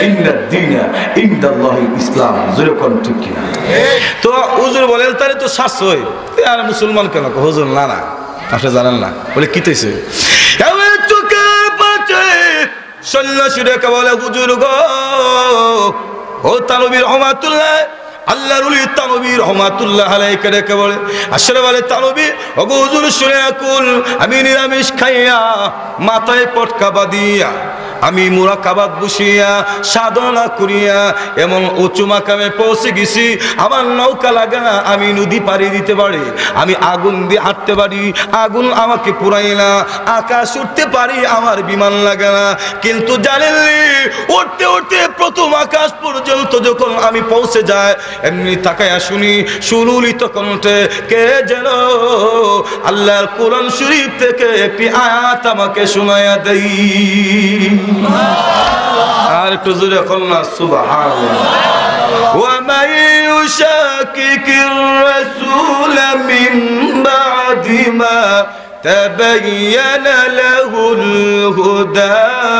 ইসলাম যেরকম ঠিক কিনা। তো হুজুর বলেন তাহলে তো শ্বাস হয়, আর মুসলমান কেন? হুজুর না না আপনি জানেন না। বলে কি তৈছে? সন্ন্যাসী রেখে বলে হুজুর গো, ও থানভী রহমাতুল্লাহ, আল্লাহর ওলি থানভী রহমাতুল্লাহ আলাইহি রেখে বলে আশরাফ আলী থানভী, ওগো হুজুর শুনে রাখুন, আমি নিরামিষ খাইয়া মাথায় পটকা বাঁধিয়া আমি মুরাকাবাত বসিয়া সাধনা করিয়া এমন উঁচু মাকামে পৌঁছে গেছি, আমার নৌকা লাগে না, আমি নদী পাড়ি দিতে পারি, আমি আগুন দিয়ে হাঁটতে পারি, আগুন আমাকে পুরাই না, আকাশ উঠতে পারি, আমার বিমান লাগে না। কিন্তু জানেননি উঠতে উঠতে প্রথম আকাশ পর্যন্ত যখন আমি পৌঁছে যাই, এমনি তাকায়া শুনি সুললিত কণ্ঠে কে যেন আল্লাহর কোরআন শরীফ থেকে একটি আয়াত আমাকে শোনায়া দেই। আর একটু জোরে কন্যা সুবহানাল্লাহ। ওয়া মান ইউশাকিকির রাসূল মিন বাদি মা তাবায়্যানা লাহুল হুদা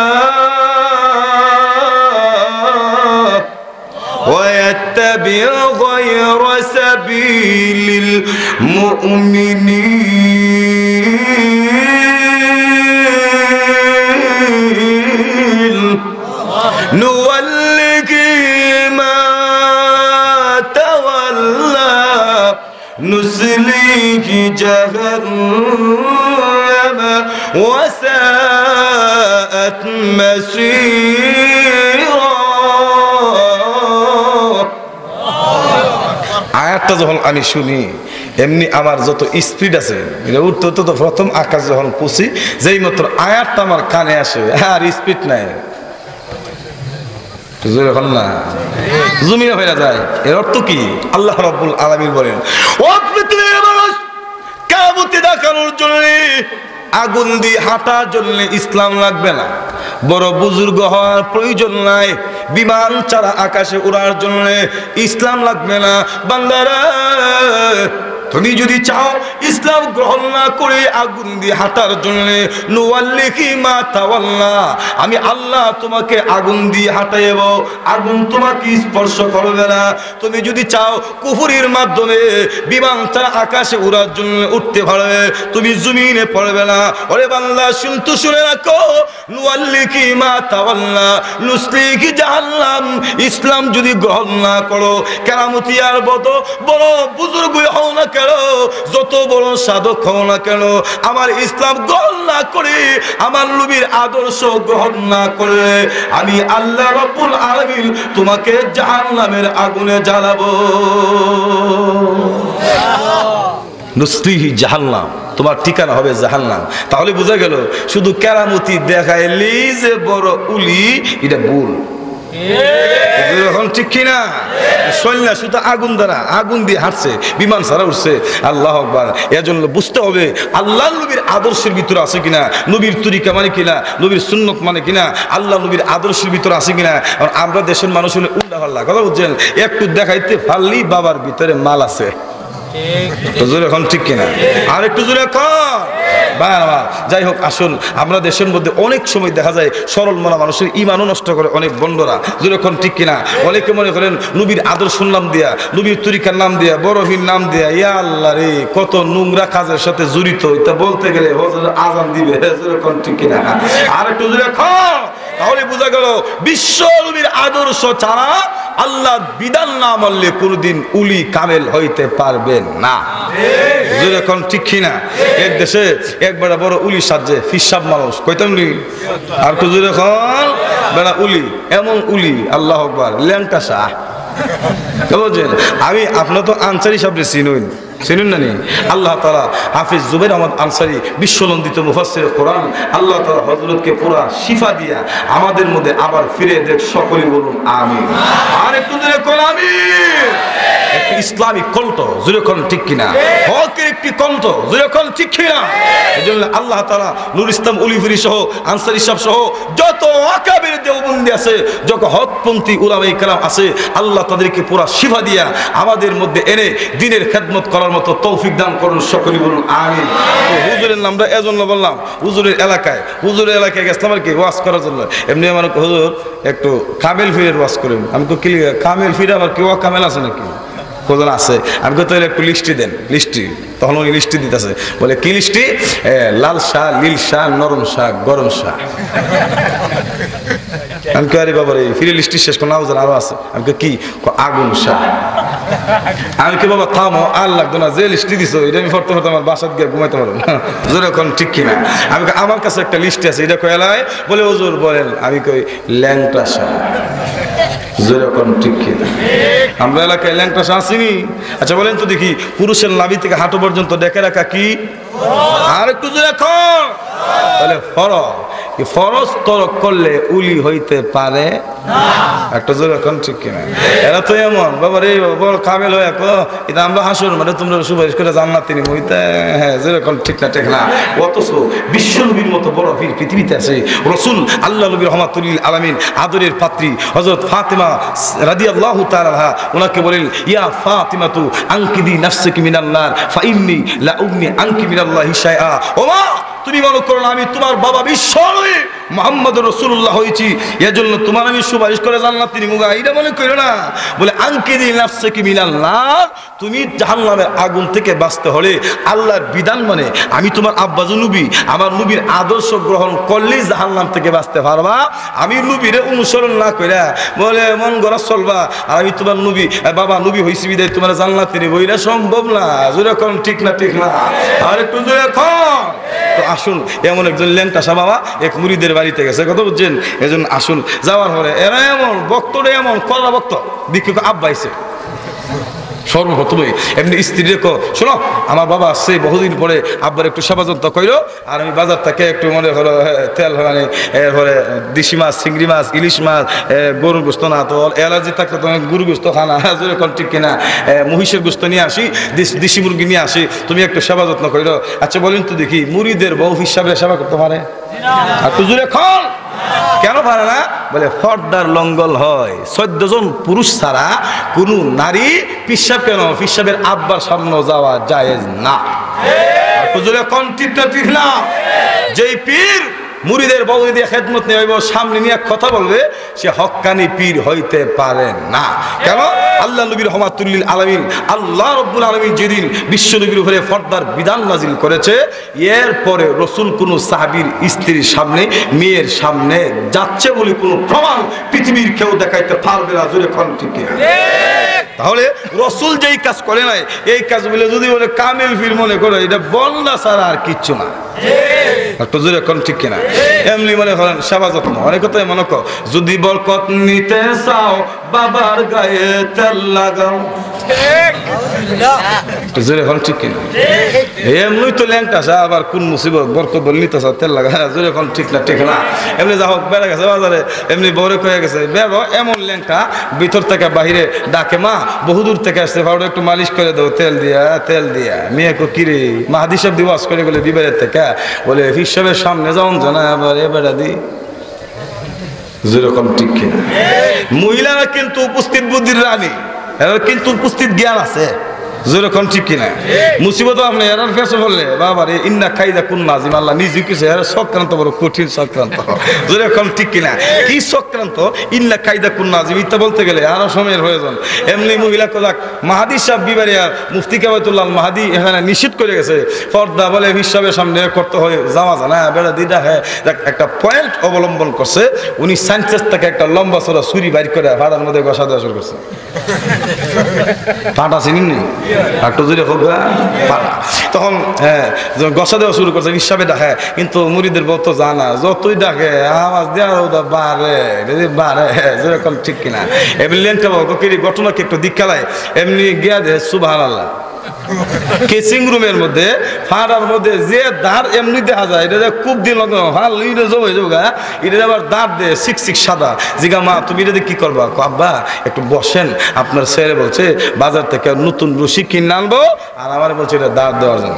ওয়া ইয়াত্তাবি গায়রা সাবিলিল মুমিনিন نوله ما تولى نصليه جهنم وساءت مصيرا। আয়াতটা যখন আমি শুনি এমনি আমার যত স্পিড আছে উঠতে উঠতে তো প্রথম আকাশ যখন পৌঁছি যেই মাত্র আয়াতটা আমার কানে আসে আর স্পিড নাই, এখন না জমিনে হয়ে যায়। এর অর্থ কি? আল্লাহ রাব্বুল আলামিন বলেন, ও পৃথিবীর মানুষ, কিয়ামত দেখানোর জন্য আগুন দিয়ে হাঁটার জন্য ইসলাম লাগবে না, বড় বুজুর্গ হওয়ার প্রয়োজন নাই, বিমান ছাড়া আকাশে উড়ার জন্য ইসলাম লাগবে না। বান্দারা, তুমি যদি চাও ইসলাম গ্রহণ না করে আগুন দিয়ে হাঁটার জন্য, নুওয়াল্লিহি মা তাওয়াল্লা, আমি আল্লাহ তোমাকে আগুন দিয়ে হাঁটাইব, আগুন তোমাকে স্পর্শ করবে না। তুমি যদি চাও কুফরির মাধ্যমে বিমান ছাড়া আকাশে উড়ার জন্য উঠতে পারবে, তুমি জমিনে পড়বে না। ওরে বান্দা, শুনতো শুনে রাখো, নুওয়াল্লিহি মা তাওয়াল্লা নুসলিহি জাহান্নাম, ইসলাম যদি গ্রহণ না করো, কেরামতি আর বড় বড় বুজুর্গ হও না কেন, যত বড় সাধক হও না কেন, আমার ইসলাম গ্রহণ না করে, আমার নবীর আদর্শ গ্রহণ না করে, আমি আল্লাহ রাব্বুল আলামিন তোমাকে জাহান্নামের আগুনে জ্বালাবো। নুসলিহি জাহান্নাম, তোমার ঠিকানা হবে জাহান্নাম। তাহলে বোঝা গেল শুধু কেরামতি দেখাইলি যে বড় উলি, এটা ভুল। এখন ঠিক কিনা? সৈন্য শুধু আগুন দ্বারা আগুন দিয়ে হাঁটছে, বিমান ছাড়া উঠছে। আল্লাহ আকবার। এর জন্য বুঝতে হবে আল্লাহ নবীর আদর্শের ভিতরে আছে কিনা, নবীর তরিকা মানে কিনা, নবীর সুন্নত মানে কিনা, আল্লাহ নবীর আদর্শের ভিতরে আছে কিনা। আমরা দেশের মানুষ হলে উল্টা পাল্লা কথা বুঝছেন, একটু দেখাইতে পারলি বাবার ভিতরে মাল আছে। এখন ঠিক কিনা? আর একটু জোরে কর। যাই হোক, আসুন, আমরা দেশের মধ্যে অনেক সময় দেখা যায় সরল মনা মানুষের ইমানও নষ্ট করে অনেক বন্ডরা। যেরকম ঠিক কিনা? অনেকে মনে করেন নবীর আদর্শের নাম দিয়া, নবীর তরিকার নাম দিয়া, বড়হীন নাম দিয়া, ইয়া আল্লাহ রে, কত নোংরা কাজের সাথে জড়িত। এটা বলতে গেলে আজান দিবে। যেরকম ঠিক কিনা? আর একটু জোরে কর। তাহলে বোঝা গেল বিশ্ব নবীর আদর্শ ছাড়া আল্লাহ বিধান না মানলে কোনদিন উলি কামেল হইতে পারবে না। যেরকম ঠিক কিনা? এক দেশে একবার বড় উলি সাজে ফিসাব মানুষ কইতাম নি, আর তো যেরকম বেড়া উলি, এমন উলি, আল্লাহ আকবার, ল্যাংটা শাহ। বুঝছেন? আমি আপনার তো আনসারি সাহেবরে চিনুন, চিনুন না নি? আল্লাহ তাআলা হাফিজ জুবাইর আহমদ আনসারী, বিশ্বনন্দিত মুফাসসির কোরআন, আল্লাহ তাআলা হযরতকে পুরা শিফা দিয়া আমাদের মধ্যে আবার ফিরে দেখ। সকলেই বলুন আমিন। আর একটু জোরে কোন আমিন। একটি ইসলামিক কণ্ঠ, যেরকম ঠিক কিনা? হকের একটি কণ্ঠ, যেরকম ঠিক কিনা? এই জন্য আল্লাহ তাআলা নূর ইসলাম উলিফুরি সহ, আনসারী সাহেব সহ যত আকাবের দেওবন্দি আছে, যত হকপন্থী উলামায়ে কেরাম আছে, আল্লাহ তাদেরকে পুরা শিফা দিয়া আমাদের মধ্যে এনে দ্বীনের খেদমত করার মতো তৌফিক দান করুন। সকলেই বলুন আমিন। তো হুজুরের নামটা এজন্য বললাম, হুজুরের এলাকায়, হুজুরের এলাকায় গেছিলাম আর কি ওয়াজ করার জন্য। এমনি আমার হুজুর একটু কামেল ফিরের ওয়াজ করেন। আমি তো ক্লিয়ার, কামেল ফিরে আবার কেউ কামেল আছে নাকি? কোজন আছে? আমি কত একটু লিস্টি দেন, লিস্টি। তখন উনি লিস্টি দিতেছে, বলে কি লিস্টি? লাল শাহ, লীল শাহ, নরম শাহ, গরম শাহ। আমি কে? আরে বাবা রে, ফিরে লিস্টি শেষ করে নাও, আরো আছে। আমি কি? আগুন শাহ। আমি কি? বাবা থামো, আর লাগতো না, যে লিস্টি দিছো এটা আমি পড়তে পড়তে আমার বাসাত গিয়ে ঘুমাইতে পারবো না। যেরকম ঠিক কিনা? আমি আমার কাছে একটা লিস্টি আছে, এটা কয়েলাই বলে হুজুর বলেন। আমি কই ল্যাংটা শাহ। যেরকম ঠিক কিনা? আমরা এলাকায় ল্যাংটা শাহ চিনি। আচ্ছা বলেন তো দেখি, পুরুষের নাভি থেকে হাঁটু পর্যন্ত ডেকে রাখা কি? আর একটু দেখো। তাহলে ফরজ, ফরজ তরক করলে উলি হইতে পারে একটা জোরে এখন ঠিক কিনা? এরা তো এমন বাবা রে, বড় কামেল হয়ে এটা আমরা হাসুর মানে তোমরা সুপারিশ করে জান্নাত তিনি মইতে। হ্যাঁ, যেরকম ঠিক না ঠিক না? অথচ বিশ্ব নবীর মতো বড় বীর পৃথিবীতে আছে, রসুল আল্লাহ নবী রহমাতুল আলামিন, আদরের পাত্রী হযরত ফাতেমা রাদিয়াল্লাহু তাআলা আনহা, ওনাকে বলেন, ইয়া ফাতিমাতু আনকিদি নাফসাকি মিনান নার ফাইন্নী লা উগনি আনকি মিনাল্লাহি শাইআ। ও মা, তুমি মনে করো না আমি তোমার বাবা বিশ্ব নবী মুহাম্মদ রাসূলুল্লাহ হয়েছি, এজন্য তোমার আমি সুপারিশ করে জান্নাত তিনি মুগা, এটা মনে করো না। বলে আনকিদি নাফসাকি মিনান নার, তুমি জাহান্নামের আগুন থেকে বাঁচতে হলে আল্লাহর বিধান মানে আমি তোমার আব্বাজু নবী, আমার নবীর আদর্শ গ্রহণ করলেই জাহান্নাম থেকে বাঁচতে পারবা। আমি নবীরে অনুসরণ না করে বলে মন গড়া চলবা, আর আমি তোমার নবী বাবা নবী হইছি বিদায় তোমার জান্নাত তিনি বইরা সম্ভব না। যেরকম ঠিক না ঠিক না? আর একটু জোরে কর। তো আসুন, এমন একজন ল্যাংটা শাহ বাবা এক মুরিদের বাড়িতে গেছে, কথা বুঝছেন? এজন্য আসুন, যাওয়ার পরে এরা এমন বক্তরে এমন কড়া বক্ত, বিক্ষিপ্ত আব্বাইছে সর্বপ্রথমে এমনি স্ত্রী রেখো, শোনো আমার বাবা আসছে বহুদিন পরে, আব্বার একটু সেবা যত্ন কইলো, আর আমি বাজার থেকে একটু মনে হলো তেল মানে এরপরে দেশি মাছ, চিংড়ি মাছ, ইলিশ মাছ, গরুর গোস্ত না তো অ্যালার্জি থাকলে তো গরু গোস্ত খানা যেরকম ঠিক কিনা, মহিষের গোস্ত নিয়ে আসি, দেশি মুরগি নিয়ে আসি, তুমি একটু সেবা যত্ন কইলো। আচ্ছা বলেন তো দেখি, মুরিদের বউ হিসাবে সেবা করতে পারে? আর তো জুড়ে খন কেন পারে না? বলে পর্দার লঙ্ঘন হয়। চোদ্দ জন পুরুষ ছাড়া কোন নারী পিসাব কেন পিসাবের আব্বার সামনে যাওয়া জায়েজ না। যেই পীর মুরিদের বউ দিয়ে খেদমত নিয়ে সামনে নিয়ে কথা বলবে, সে হক্কানি পীর হইতে পারে না। কেন? আল্লাহ নবী রহমাতুল্লিল আলামিন, আল্লাহ রব্বুল আলামিন যেদিন বিশ্ব নবীর উপরে ফর্দার বিধান নাজিল করেছে, এরপরে রসুল কোন সাহাবীর স্ত্রীর সামনে, মেয়ের সামনে যাচ্ছে বলে কোনো প্রমাণ পৃথিবীর কেউ দেখাইতে পারবে না। জোরে কোন ঠিক? তাহলে রসুল যেই কাজ করে নাই, এই কাজ বলে যদি বলে কামিল পীর মনে করে, এটা বন্যা ছাড়া আর কিচ্ছু না। ঠিক কিনা? এমনি মনে করেন সেবা যত্ন, অনেক কথাই মনে কর, যদি বরকত নিতে চাও বাবার গায়ে তেল লাগাও। ঠিক কিনা? এমনি তো ল্যাংটা আবার কোন মুসিবত বরকত বলে নিতে চাও তেল লাগা, জোরে এখন ঠিক না? ঠিক না? এমনি যা হোক বেড়া গেছে বাজারে, এমনি বরে কয়ে গেছে বেরো, এমন ল্যাংটা ভিতর থেকে বাহিরে ডাকে, মা বহুদূর থেকে আসছে, ভাবো একটু মালিশ করে দাও তেল দিয়া তেল দিয়া। মেয়ে কো কিরে মাহাদি সাহেব দিবাস করে গেলে বিবাহের থেকে বলে হিসাবের সামনে যাওন জানা আবার এবার দি। যেরকম ঠিক কিনা? মহিলারা কিন্তু উপস্থিত বুদ্ধির রানী, এরা কিন্তু উপস্থিত জ্ঞান আছে। যেরকম ঠিক কিনা? মুসিবত আপনি এরার ফেসে বললে বাবা রে ইন্না খাইদা কুন নাজিম, আল্লাহ নিজে কিছু এরা সক্রান্ত, বড় কঠিন সক্রান্ত। যেরকম ঠিক কিনা? কি সক্রান্ত? ইন্না খাইদা কুন নাজিম, ইত্যা বলতে গেলে আরো সময়ের প্রয়োজন। এমনি মহিলা কোলাক মাহাদি সাহেব বিবারিয়ার মুফতি কাবাতুল্লাহ মাহাদি এখানে নিষিদ্ধ করে গেছে, পর্দা বলে হিসাবের সামনে করতে হয় যাওয়া জানা বেড়া দিদা। হ্যাঁ, একটা পয়েন্ট অবলম্বন করছে, উনি সাইন্সেস থেকে একটা লম্বা চড়া ছুরি বাইর করে ভাড়ার মধ্যে গসা দেওয়া শুরু করছে। পাটা চিনি নেই তখন হ্যাঁ গসা দেওয়া শুরু করছে, হিসাবে ডাকে। কিন্তু মুরিদের বউ তো জানা, যতই ডাকে আওয়াজ দেওয়া বাড়ে বাড়ে। যেরকম ঠিক কিনা? এমনি লেনটা ঘটনাকে একটু দিক খেলায়, এমনি গিয়া দে সুবহানাল্লাহ কেচিং রুমের মধ্যে ফাড়ার মধ্যে যে দাঁড় এমনি দেখা যায়, এটা খুব দিন ভাল জমে যোগা, এটা আবার দাঁড় দে সিক সিক সাদা। জিগা মা তুমি এটা কি করবা? আব্বা একটু বসেন, আপনার ছেলে বলছে বাজার থেকে নতুন রশি কিনে আনবো, আর আমার বলছে এটা দাঁড় দেওয়ার জন্য।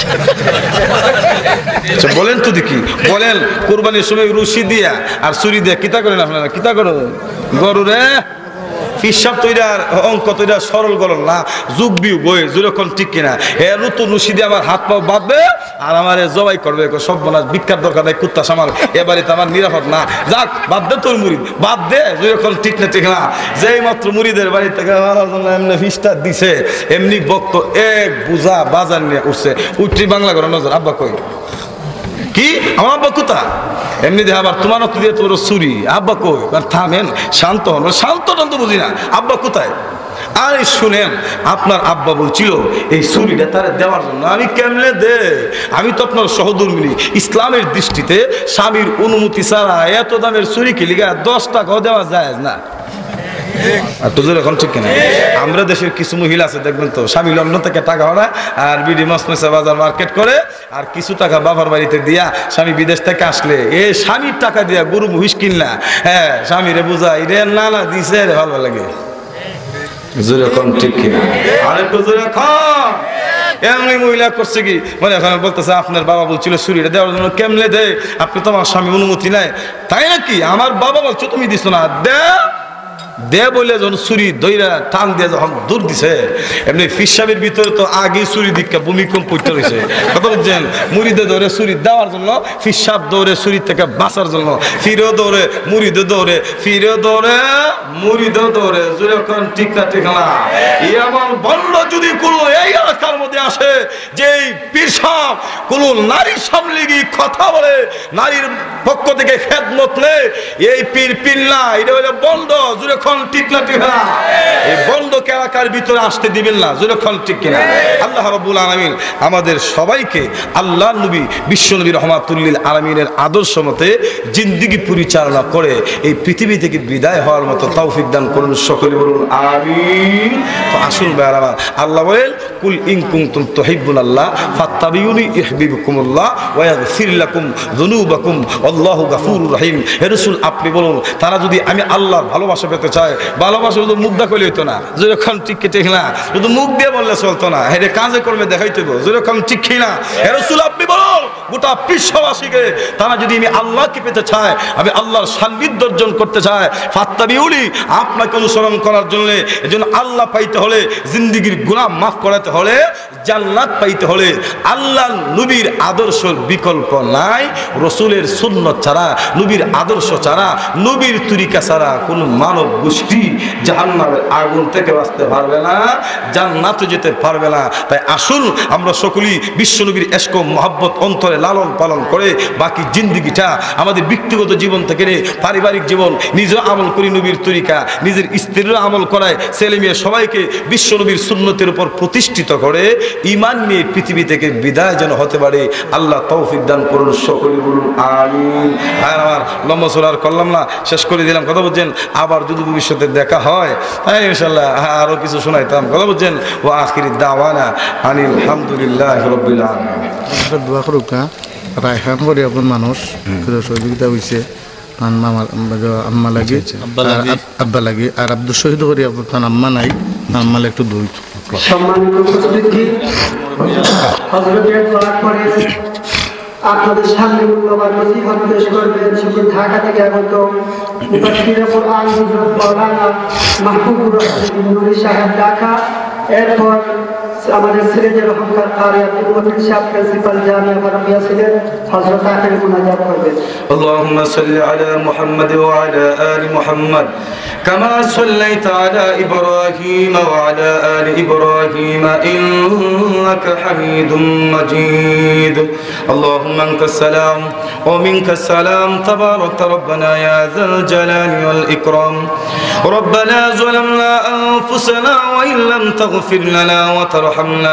বলেন তো দেখি, বলেন কোরবানির সময় রশি দিয়া আর ছুরি দিয়া কিতা করেন আপনারা? কিতা করো গরু রে হিসাব তৈরার অঙ্ক তৈরা সরল গরল না, যুগ বিয়োগ বই যেরকম ঠিক কিনা? হে নতুন রশি দিয়ে আমার হাত পাও বাঁধবে আর আমার জবাই করবে, সব বলা ভিক্ষার দরকার নাই, কুত্তা সামাল এবারে তো আমার নিরাপদ না, যাক বাদ দে তোর মুরিদ বাদ দে। যেরকম ঠিক না? ঠিক না? যেই মাত্র মুরিদের বাড়ি থেকে এমনি ফিস্টার দিছে, এমনি বক্ত এক বুঝা বাজার নিয়ে উঠছে, উঠি বাংলা করে নজর আব্বা কই কি আমার আব্বা কোথা? এমনি দেখ আবার তোমার দিয়ে তোর ছুরি, আব্বা কই? থামেন, শান্ত হন। শান্ত টান্ত বুঝি না, আব্বা কোথায়? আরে শুনেন, আপনার আব্বা বলছিল এই ছুরিটা তারা দেওয়ার জন্য। আমি কেমনে দে? আমি তো আপনার সহধর্মিনী, ইসলামের দৃষ্টিতে স্বামীর অনুমতি ছাড়া এত দামের ছুরি কি লিগা দশ টাকাও দেওয়া যায় না। এখন ঠিক কিনা? আমরা দেশের কিছু মহিলা আছে দেখবেন তো, স্বামী লন্ডন থেকে টাকা ওরা আর বিডি মসমসা বাজার মার্কেট করে, আর কিছু টাকা বাবার বাড়িতে দিয়া স্বামী বিদেশ থেকে আসলে এই স্বামীর টাকা দিয়া গরু মহিষ কিনলা, হ্যাঁ স্বামীরে বুঝাই রে না না দিছে রে ভালো লাগে। যেরকম ঠিক কিনা? আরেকটু জোরে খান। এমনি মহিলা করছে কি মানে এখন বলতেছে আপনার বাবা বলছিল ছুরিটা দেওয়ার জন্য। কেমনে দে? আপনি তো আমার স্বামী অনুমতি নাই। তাই নাকি? আমার বাবা বলছো তুমি দিছ না, দে দে বলে যখন ছুরি দইরা টান দিয়ে যখন দূর দিছে, এমনি ফিসাবের ভিতরে তো আগে ছুরি দীক্ষা ভূমিকম্প করতে রয়েছে। কথা বলছেন, মুড়িদে দৌড়ে ছুরি দেওয়ার জন্য, ফিসাব দৌড়ে ছুরি থেকে বাঁচার জন্য, ফিরেও দৌড়ে মুড়িদে দৌড়ে, ফিরেও দৌড়ে মুড়িদে দৌড়ে। যেরকম ঠিক না? ঠিক না? এমন বন্ধ যদি কোনো এই এলাকার মধ্যে আসে যে পীর সাহেব কোন নারীর সামনে গিয়ে কথা বলে, নারীর পক্ষ থেকে খেদমত নেই, এই পীর পীর না, এটা হলে বন্ধ। যেরকম যখন ঠিক না ঠিক না এই বন্ধ এলাকার ভিতরে আসতে দিবেন না, যখন ঠিক কিনা। আল্লাহ রাব্বুল আলামিন আমাদের সবাইকে আল্লাহ নবী বিশ্ব নবী রহমাতুল লিল আলামিনের আদর্শ মতে জিন্দেগি পরিচালনা করে এই পৃথিবী থেকে বিদায় হওয়ার মতো তৌফিক দান করুন, সকলে বলুন আমিন। তো আসুন ভাইরা আমার, আল্লাহ বলেন কুল ইন কুনতুম তুহিব্বুনাল্লাহ ফাত্তাবিউনি ইউহিব্বুকুমুল্লাহ ওয়া ইয়াগফির লাকুম যুনুবাকুম আল্লাহু গফুরুর রহিম। হে রাসূল, আপনি বলুন তারা যদি আমি আল্লাহর ভালোবাসা পেতে চায়, ভালোবাসা শুধু মুখ দিয়ে কইলে হইতো না, যেরকম ঠিক ঠিক না, শুধু মুখ দিয়ে বললে চলতো না, হেরে কাজে কর্মে দেখাইতে হবে, যেরকম ঠিক না। হে রাসূল, আপনি বলুন গোটা বিশ্ববাসীকে তারা যদি আমি আল্লাহকে পেতে চায়, আমি আল্লাহর সান্নিধ্য অর্জন করতে চায়, ফাত্তাবিউনি আপনাকে অনুসরণ করার জন্য, এজন্য আল্লাহ পাইতে হলে, জিন্দেগির গুনাহ মাফ করাতে হলে, জান্নাত পাইতে হলে আল্লাহ নবীর আদর্শের বিকল্প নাই। রাসূলের সুন্নাত ছাড়া, নবীর আদর্শ ছাড়া, নবীর তরিকা ছাড়া কোন মানব গোষ্ঠী জাহান্নামের আগুন থেকে বাঁচতে পারবে না, জান্নাতে যেতে পারবে না। তাই আসুন আমরা সকলেই বিশ্ব নবীর ইশক ও মহব্বত অন্তরে লালন পালন করে বাকি জিন্দেগিটা আমাদের ব্যক্তিগত জীবন থেকে নিয়ে পারিবারিক জীবন, নিজের আমল করি নবীর তরিকা, নিজের স্ত্রীরা আমল করায়, ছেলে মেয়ে সবাইকে বিশ্ব নবীর সুন্নতের উপর প্রতিষ্ঠিত করে ঈমান নিয়ে পৃথিবী থেকে বিদায় যেন হতে পারে। আল্লাহ তৌফিক দান করুন, সকলে বলুন আমিন। আর আমার লম্বা চলার করলাম না, শেষ করে দিলাম, কথা বুঝছেন। আবার যদি ভবিষ্যতে দেখা হয় তাই ইনশাআল্লাহ আরো কিছু শোনাইতাম, কথা বুঝছেন। ওয়া আখিরি দাওয়ানা আনিল হামদুলিল্লাহি রাব্বিল আলামিন। দোয়া করুক রায়হান করে এখন মানুষ সহযোগিতা হয়েছে আম্মা লাগে আব্বা লাগে, আর আব্দুল শহীদ করি আপনার আম্মা নাই, আম্মালে একটু দই। সম্মানিত উপস্থিতি, হযরতের দোয়া করে আপনাদের সামনে মূল্যবান নসিহত পেশ করবেন সেটি ঢাকা থেকে আগত মুফাসসিরে কোরআন হযরত মাওলানা মাহবুবুর রহমান নুরী সাহেব ঢাকা। এরপর আমাদের সিলেটের রহমকার কারি আব্দুল মতিন সাহেব প্রিন্সিপাল জামিয়া ফারুকিয়া সিলেট হযরত আখির মুনাজাত করবেন। اللهم صل على محمد وعلى آل محمد كما صليت على إبراهيم وعلى آل إبراهيم إنك حميد مجيد. اللهم أنت السلام ومنك السلام تبارك ربنا يا ذا الجلال والإكرام. ربنا ظلمنا أنفسنا وإن لم تغفر لنا وترحمنا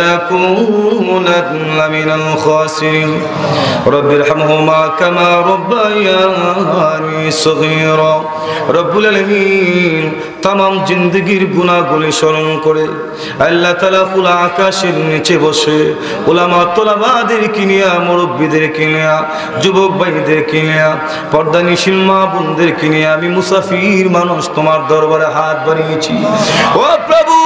لنكونن من الخاسرين. رب ارحمهما كما ربياني صغيرا. رب العالمين तमाम जिंदगीर गुनाहগুলি স্মরণ করে আল্লাহ তাআলা খোলা আকাশের নিচে বসে উলামা তোলাবাদেরকে নিয়ে, মুরব্বিদেরকে নিয়ে, যুবক ভাইদেরকে নিয়ে, পর্দানিশীল মা বোনদেরকে নিয়ে আমি মুসাফির মানুষ তোমার দরবারে হাত বাড়িয়েছি। ও প্রভু,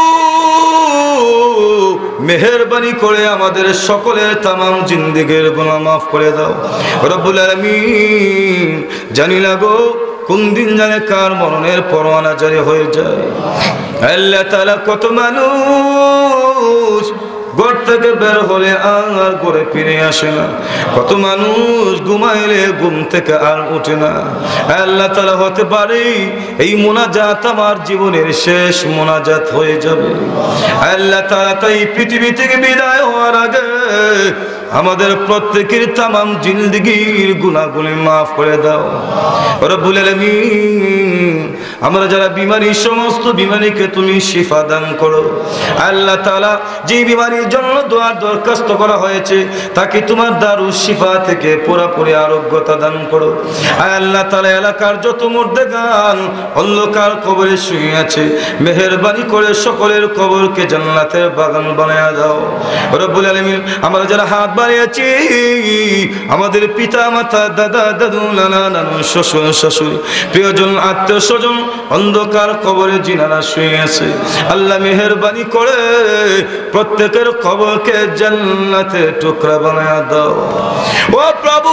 মেহেরবানি করে আমাদের সকলের तमाम জিন্দেগীর গুনাহ মাফ করে দাও রব্বুল আলামিন। জানি না গো কোন দিন জানে কার মরণের পরোয়ানা জারি হয়ে যায়। আল্লাহ তাআলা কত মানুষ ঘর থেকে বের হলে আর ঘরে ফিরে আসে না, কত মানুষ ঘুমাইলে ঘুম থেকে আর ওঠে না। আল্লাহ তাআলা হতে পারে এই মুনাজাত আমার জীবনের শেষ মুনাজাত হয়ে যাবে। আল্লাহ তাআলা তাই পৃথিবী থেকে বিদায় হওয়ার আগে আমাদের প্রত্যেকের तमाम জিন্দেগীর গুনাহগুলি maaf করে দাও রব্বুল আলামিন। আমরা যারা বিমারি, সমস্ত বিমারিকে তুমি শিফা দান করো আল্লাহ তাআলা। যে বিমারির জন্য দোয়া দরখাস্ত করা হয়েছে তাকে তোমার দারুস শিফা থেকে পুরোপুরি আরোগ্যতা দান করো আল্লাহ তাআলা। এলাকার যত মুর্দাগান অন্ধকার কবরে শুয়ে আছে, মেহেরবানি করে সকলের কবরকে জান্নাতের বাগান বানায়া দাও রব্বুল আলামিন। আমরা যারা হাত বাড়িয়েছি, আমাদের পিতা মাতা, দাদা দাদু, নানা নানু, শ্বশুর শাশুড়ি, প্রিয়জন, আত্মীয় স্বজন অন্ধকার কবরে জিনারা শুয়ে আছে, আল্লাহ মেহেরবানি করে প্রত্যেকের কবরকে জান্নাতের টুকরা বানায়া দাও ও প্রভু।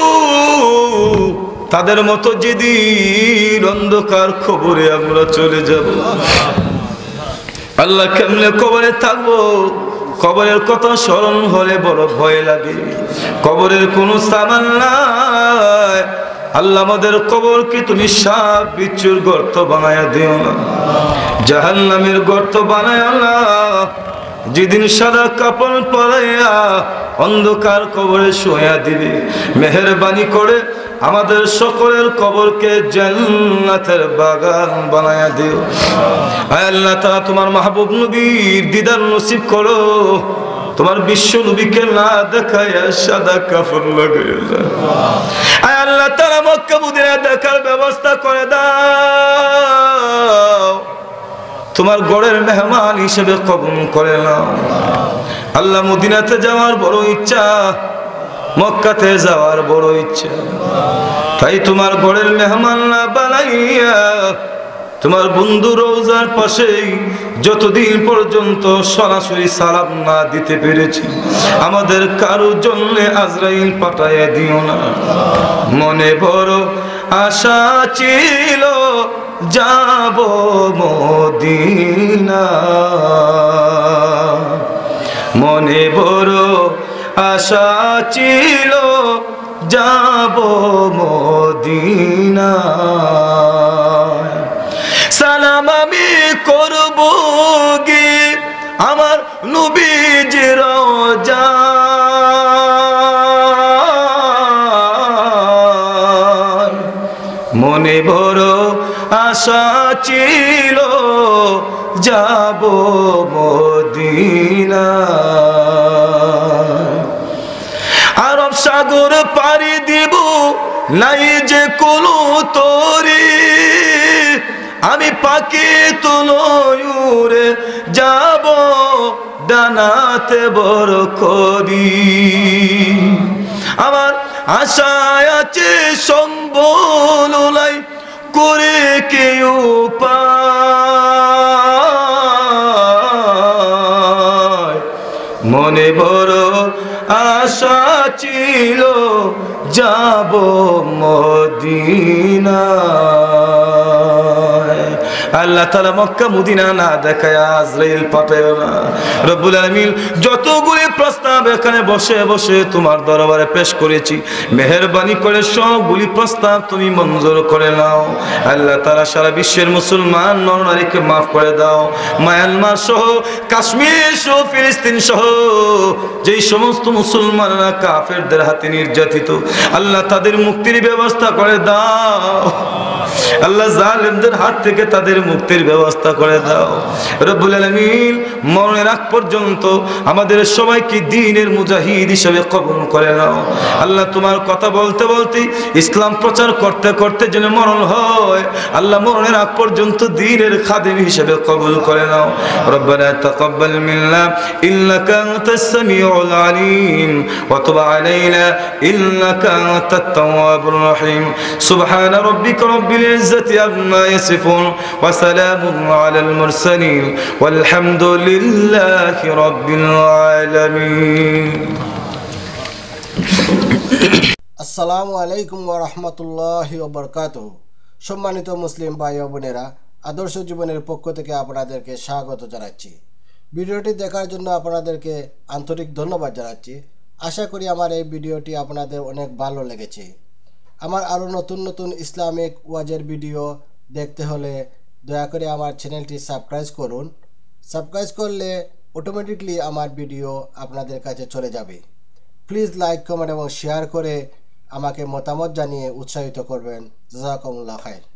তাদের মতো যেদিন অন্ধকার কবরে আমরা চলে যাব, আল্লাহ কেমনে কবরে থাকবো? কবরের কথা স্মরণ হলে বড় ভয় লাগে। কবরের কোনো সামান নাই আল্লাহ। আমাদের কবরকে তুমি সাপ বিচ্ছুর গর্ত বানায়া দিও না, জাহান্নামের গর্ত বানায়া না। যেদিন সাদা কাপড় পরাইয়া অন্ধকার কবরে শোয়া দিবে, মেহেরবানি করে আমাদের সকলের কবরকে জান্নাতের বাগান বানায়া দিও। আয় আল্লাহ তাআলা তোমার মাহবুব নবীর দিদার নসিব করো, তোমার বিশ্ব নবীকে না দেখায়া সাদা কাফন লাগাইয়া দাও। আয় আল্লাহ তাআলা মক্কা মদিনা দেখার ব্যবস্থা করে দাও, তোমার গড়ের মেহমান হিসেবে কবুল করে নাও। আল্লাহ মদিনাতে যাওয়ার বড় ইচ্ছা, মক্কাতে যাওয়ার বড় ইচ্ছা, তাই তোমার গড়ের মেহমান না বানাইয়া তোমার বন্ধু রওজার পাশেই যতদিন পর্যন্ত সরাসরি সালাম না দিতে পেরেছি, আমাদের কারো জন্য আজরাইল পাঠাইয়া দিও না। মনে বড় আশা ছিল যাব মদিনা, মনে বড় আশা ছিল যাব মদিনা। সালাম আমি করব গে আমার নবীজির রওজায়, মনে বড় আশা ছিল যাব মদিনা। আরব সাগর পাড়ি দিব নাই যে কোনো তরি, আমি পাখি তুলুরে যাব ডানাতে বড় করি। আমার আশায় আছে সম্বল নাই করে কেউ পায়, মনে বড় আশা ছিল যাব মদিনা। আল্লাহ তাআলা মক্কা মদিনা না দেখায় আজরাইল পাঠায় না। রব্বুল আলামিন যতগুলি প্রস্তাব এখানে বসে বসে তোমার দরবারে পেশ করেছি, মেহেরবানি করে সবগুলি প্রস্তাব তুমি মঞ্জুর করে নাও। আল্লাহ তাআলা সারা বিশ্বের মুসলমান নরনারীকে মাফ করে দাও। মায়ানমার সহ, কাশ্মীর সহ, ফিলিস্তিন সহ যেই সমস্ত মুসলমানরা কাফেরদের হাতে নির্যাতিত, আল্লাহ তাদের মুক্তির ব্যবস্থা করে দাও। আল্লাহ জালিমদের হাত থেকে তাদের মুক্তির ব্যবস্থা করে দাও। রব্বুল আলামিন মরণের আগ পর্যন্ত আমাদের সবাইকে দ্বীনের মুজাহিদ হিসেবে কবুল করে নাও। আল্লাহ তোমার কথা বলতে বলতে, ইসলাম প্রচার করতে করতে যেন মরণ হয়, আল্লাহ মরণের আগ পর্যন্ত দ্বীনের খাদেম হিসেবে কবুল করে নাও। রব্বানা তাকাব্বাল মিন্না ইন্নাকা আনতাস সামিউল আলিম ওয়া তুব আলাইনা ইন্নাকা আনতাত তাওয়াবুর রহিম। সুবহানা রাব্বিকা রাব্বিল ইজ্জাতি আম্মা ইয়াসিফুন ওয়া সালামুন আলাল মুরসালিন ওয়ালহামদুলিল্লাহি রাব্বিল আলামিন। আসসালামু আলাইকুম ওয়া রাহমাতুল্লাহি ওয়া বারাকাতুহু। সম্মানিত মুসলিম ভাই ও বোনেরা, আদর্শ জীবনের পক্ষ থেকে আপনাদেরকে স্বাগত জানাচ্ছি। ভিডিওটি দেখার জন্য আপনাদেরকে আন্তরিক ধন্যবাদ জানাচ্ছি। আশা করি আমার এই ভিডিওটি আপনাদের অনেক ভালো লেগেছে। আমার আরও নতুন নতুন ইসলামিক ওয়াজের ভিডিও দেখতে হলে দয়া করে আমার চ্যানেলটি সাবস্ক্রাইব করুন। সাবস্ক্রাইব করলে অটোমেটিকলি আমার ভিডিও আপনাদের কাছে চলে যাবে। প্লিজ লাইক, কমেন্ট এবং শেয়ার করে আমাকে মতামত জানিয়ে উৎসাহিত করবেন। জাযাকুমুল্লাহ খাইর।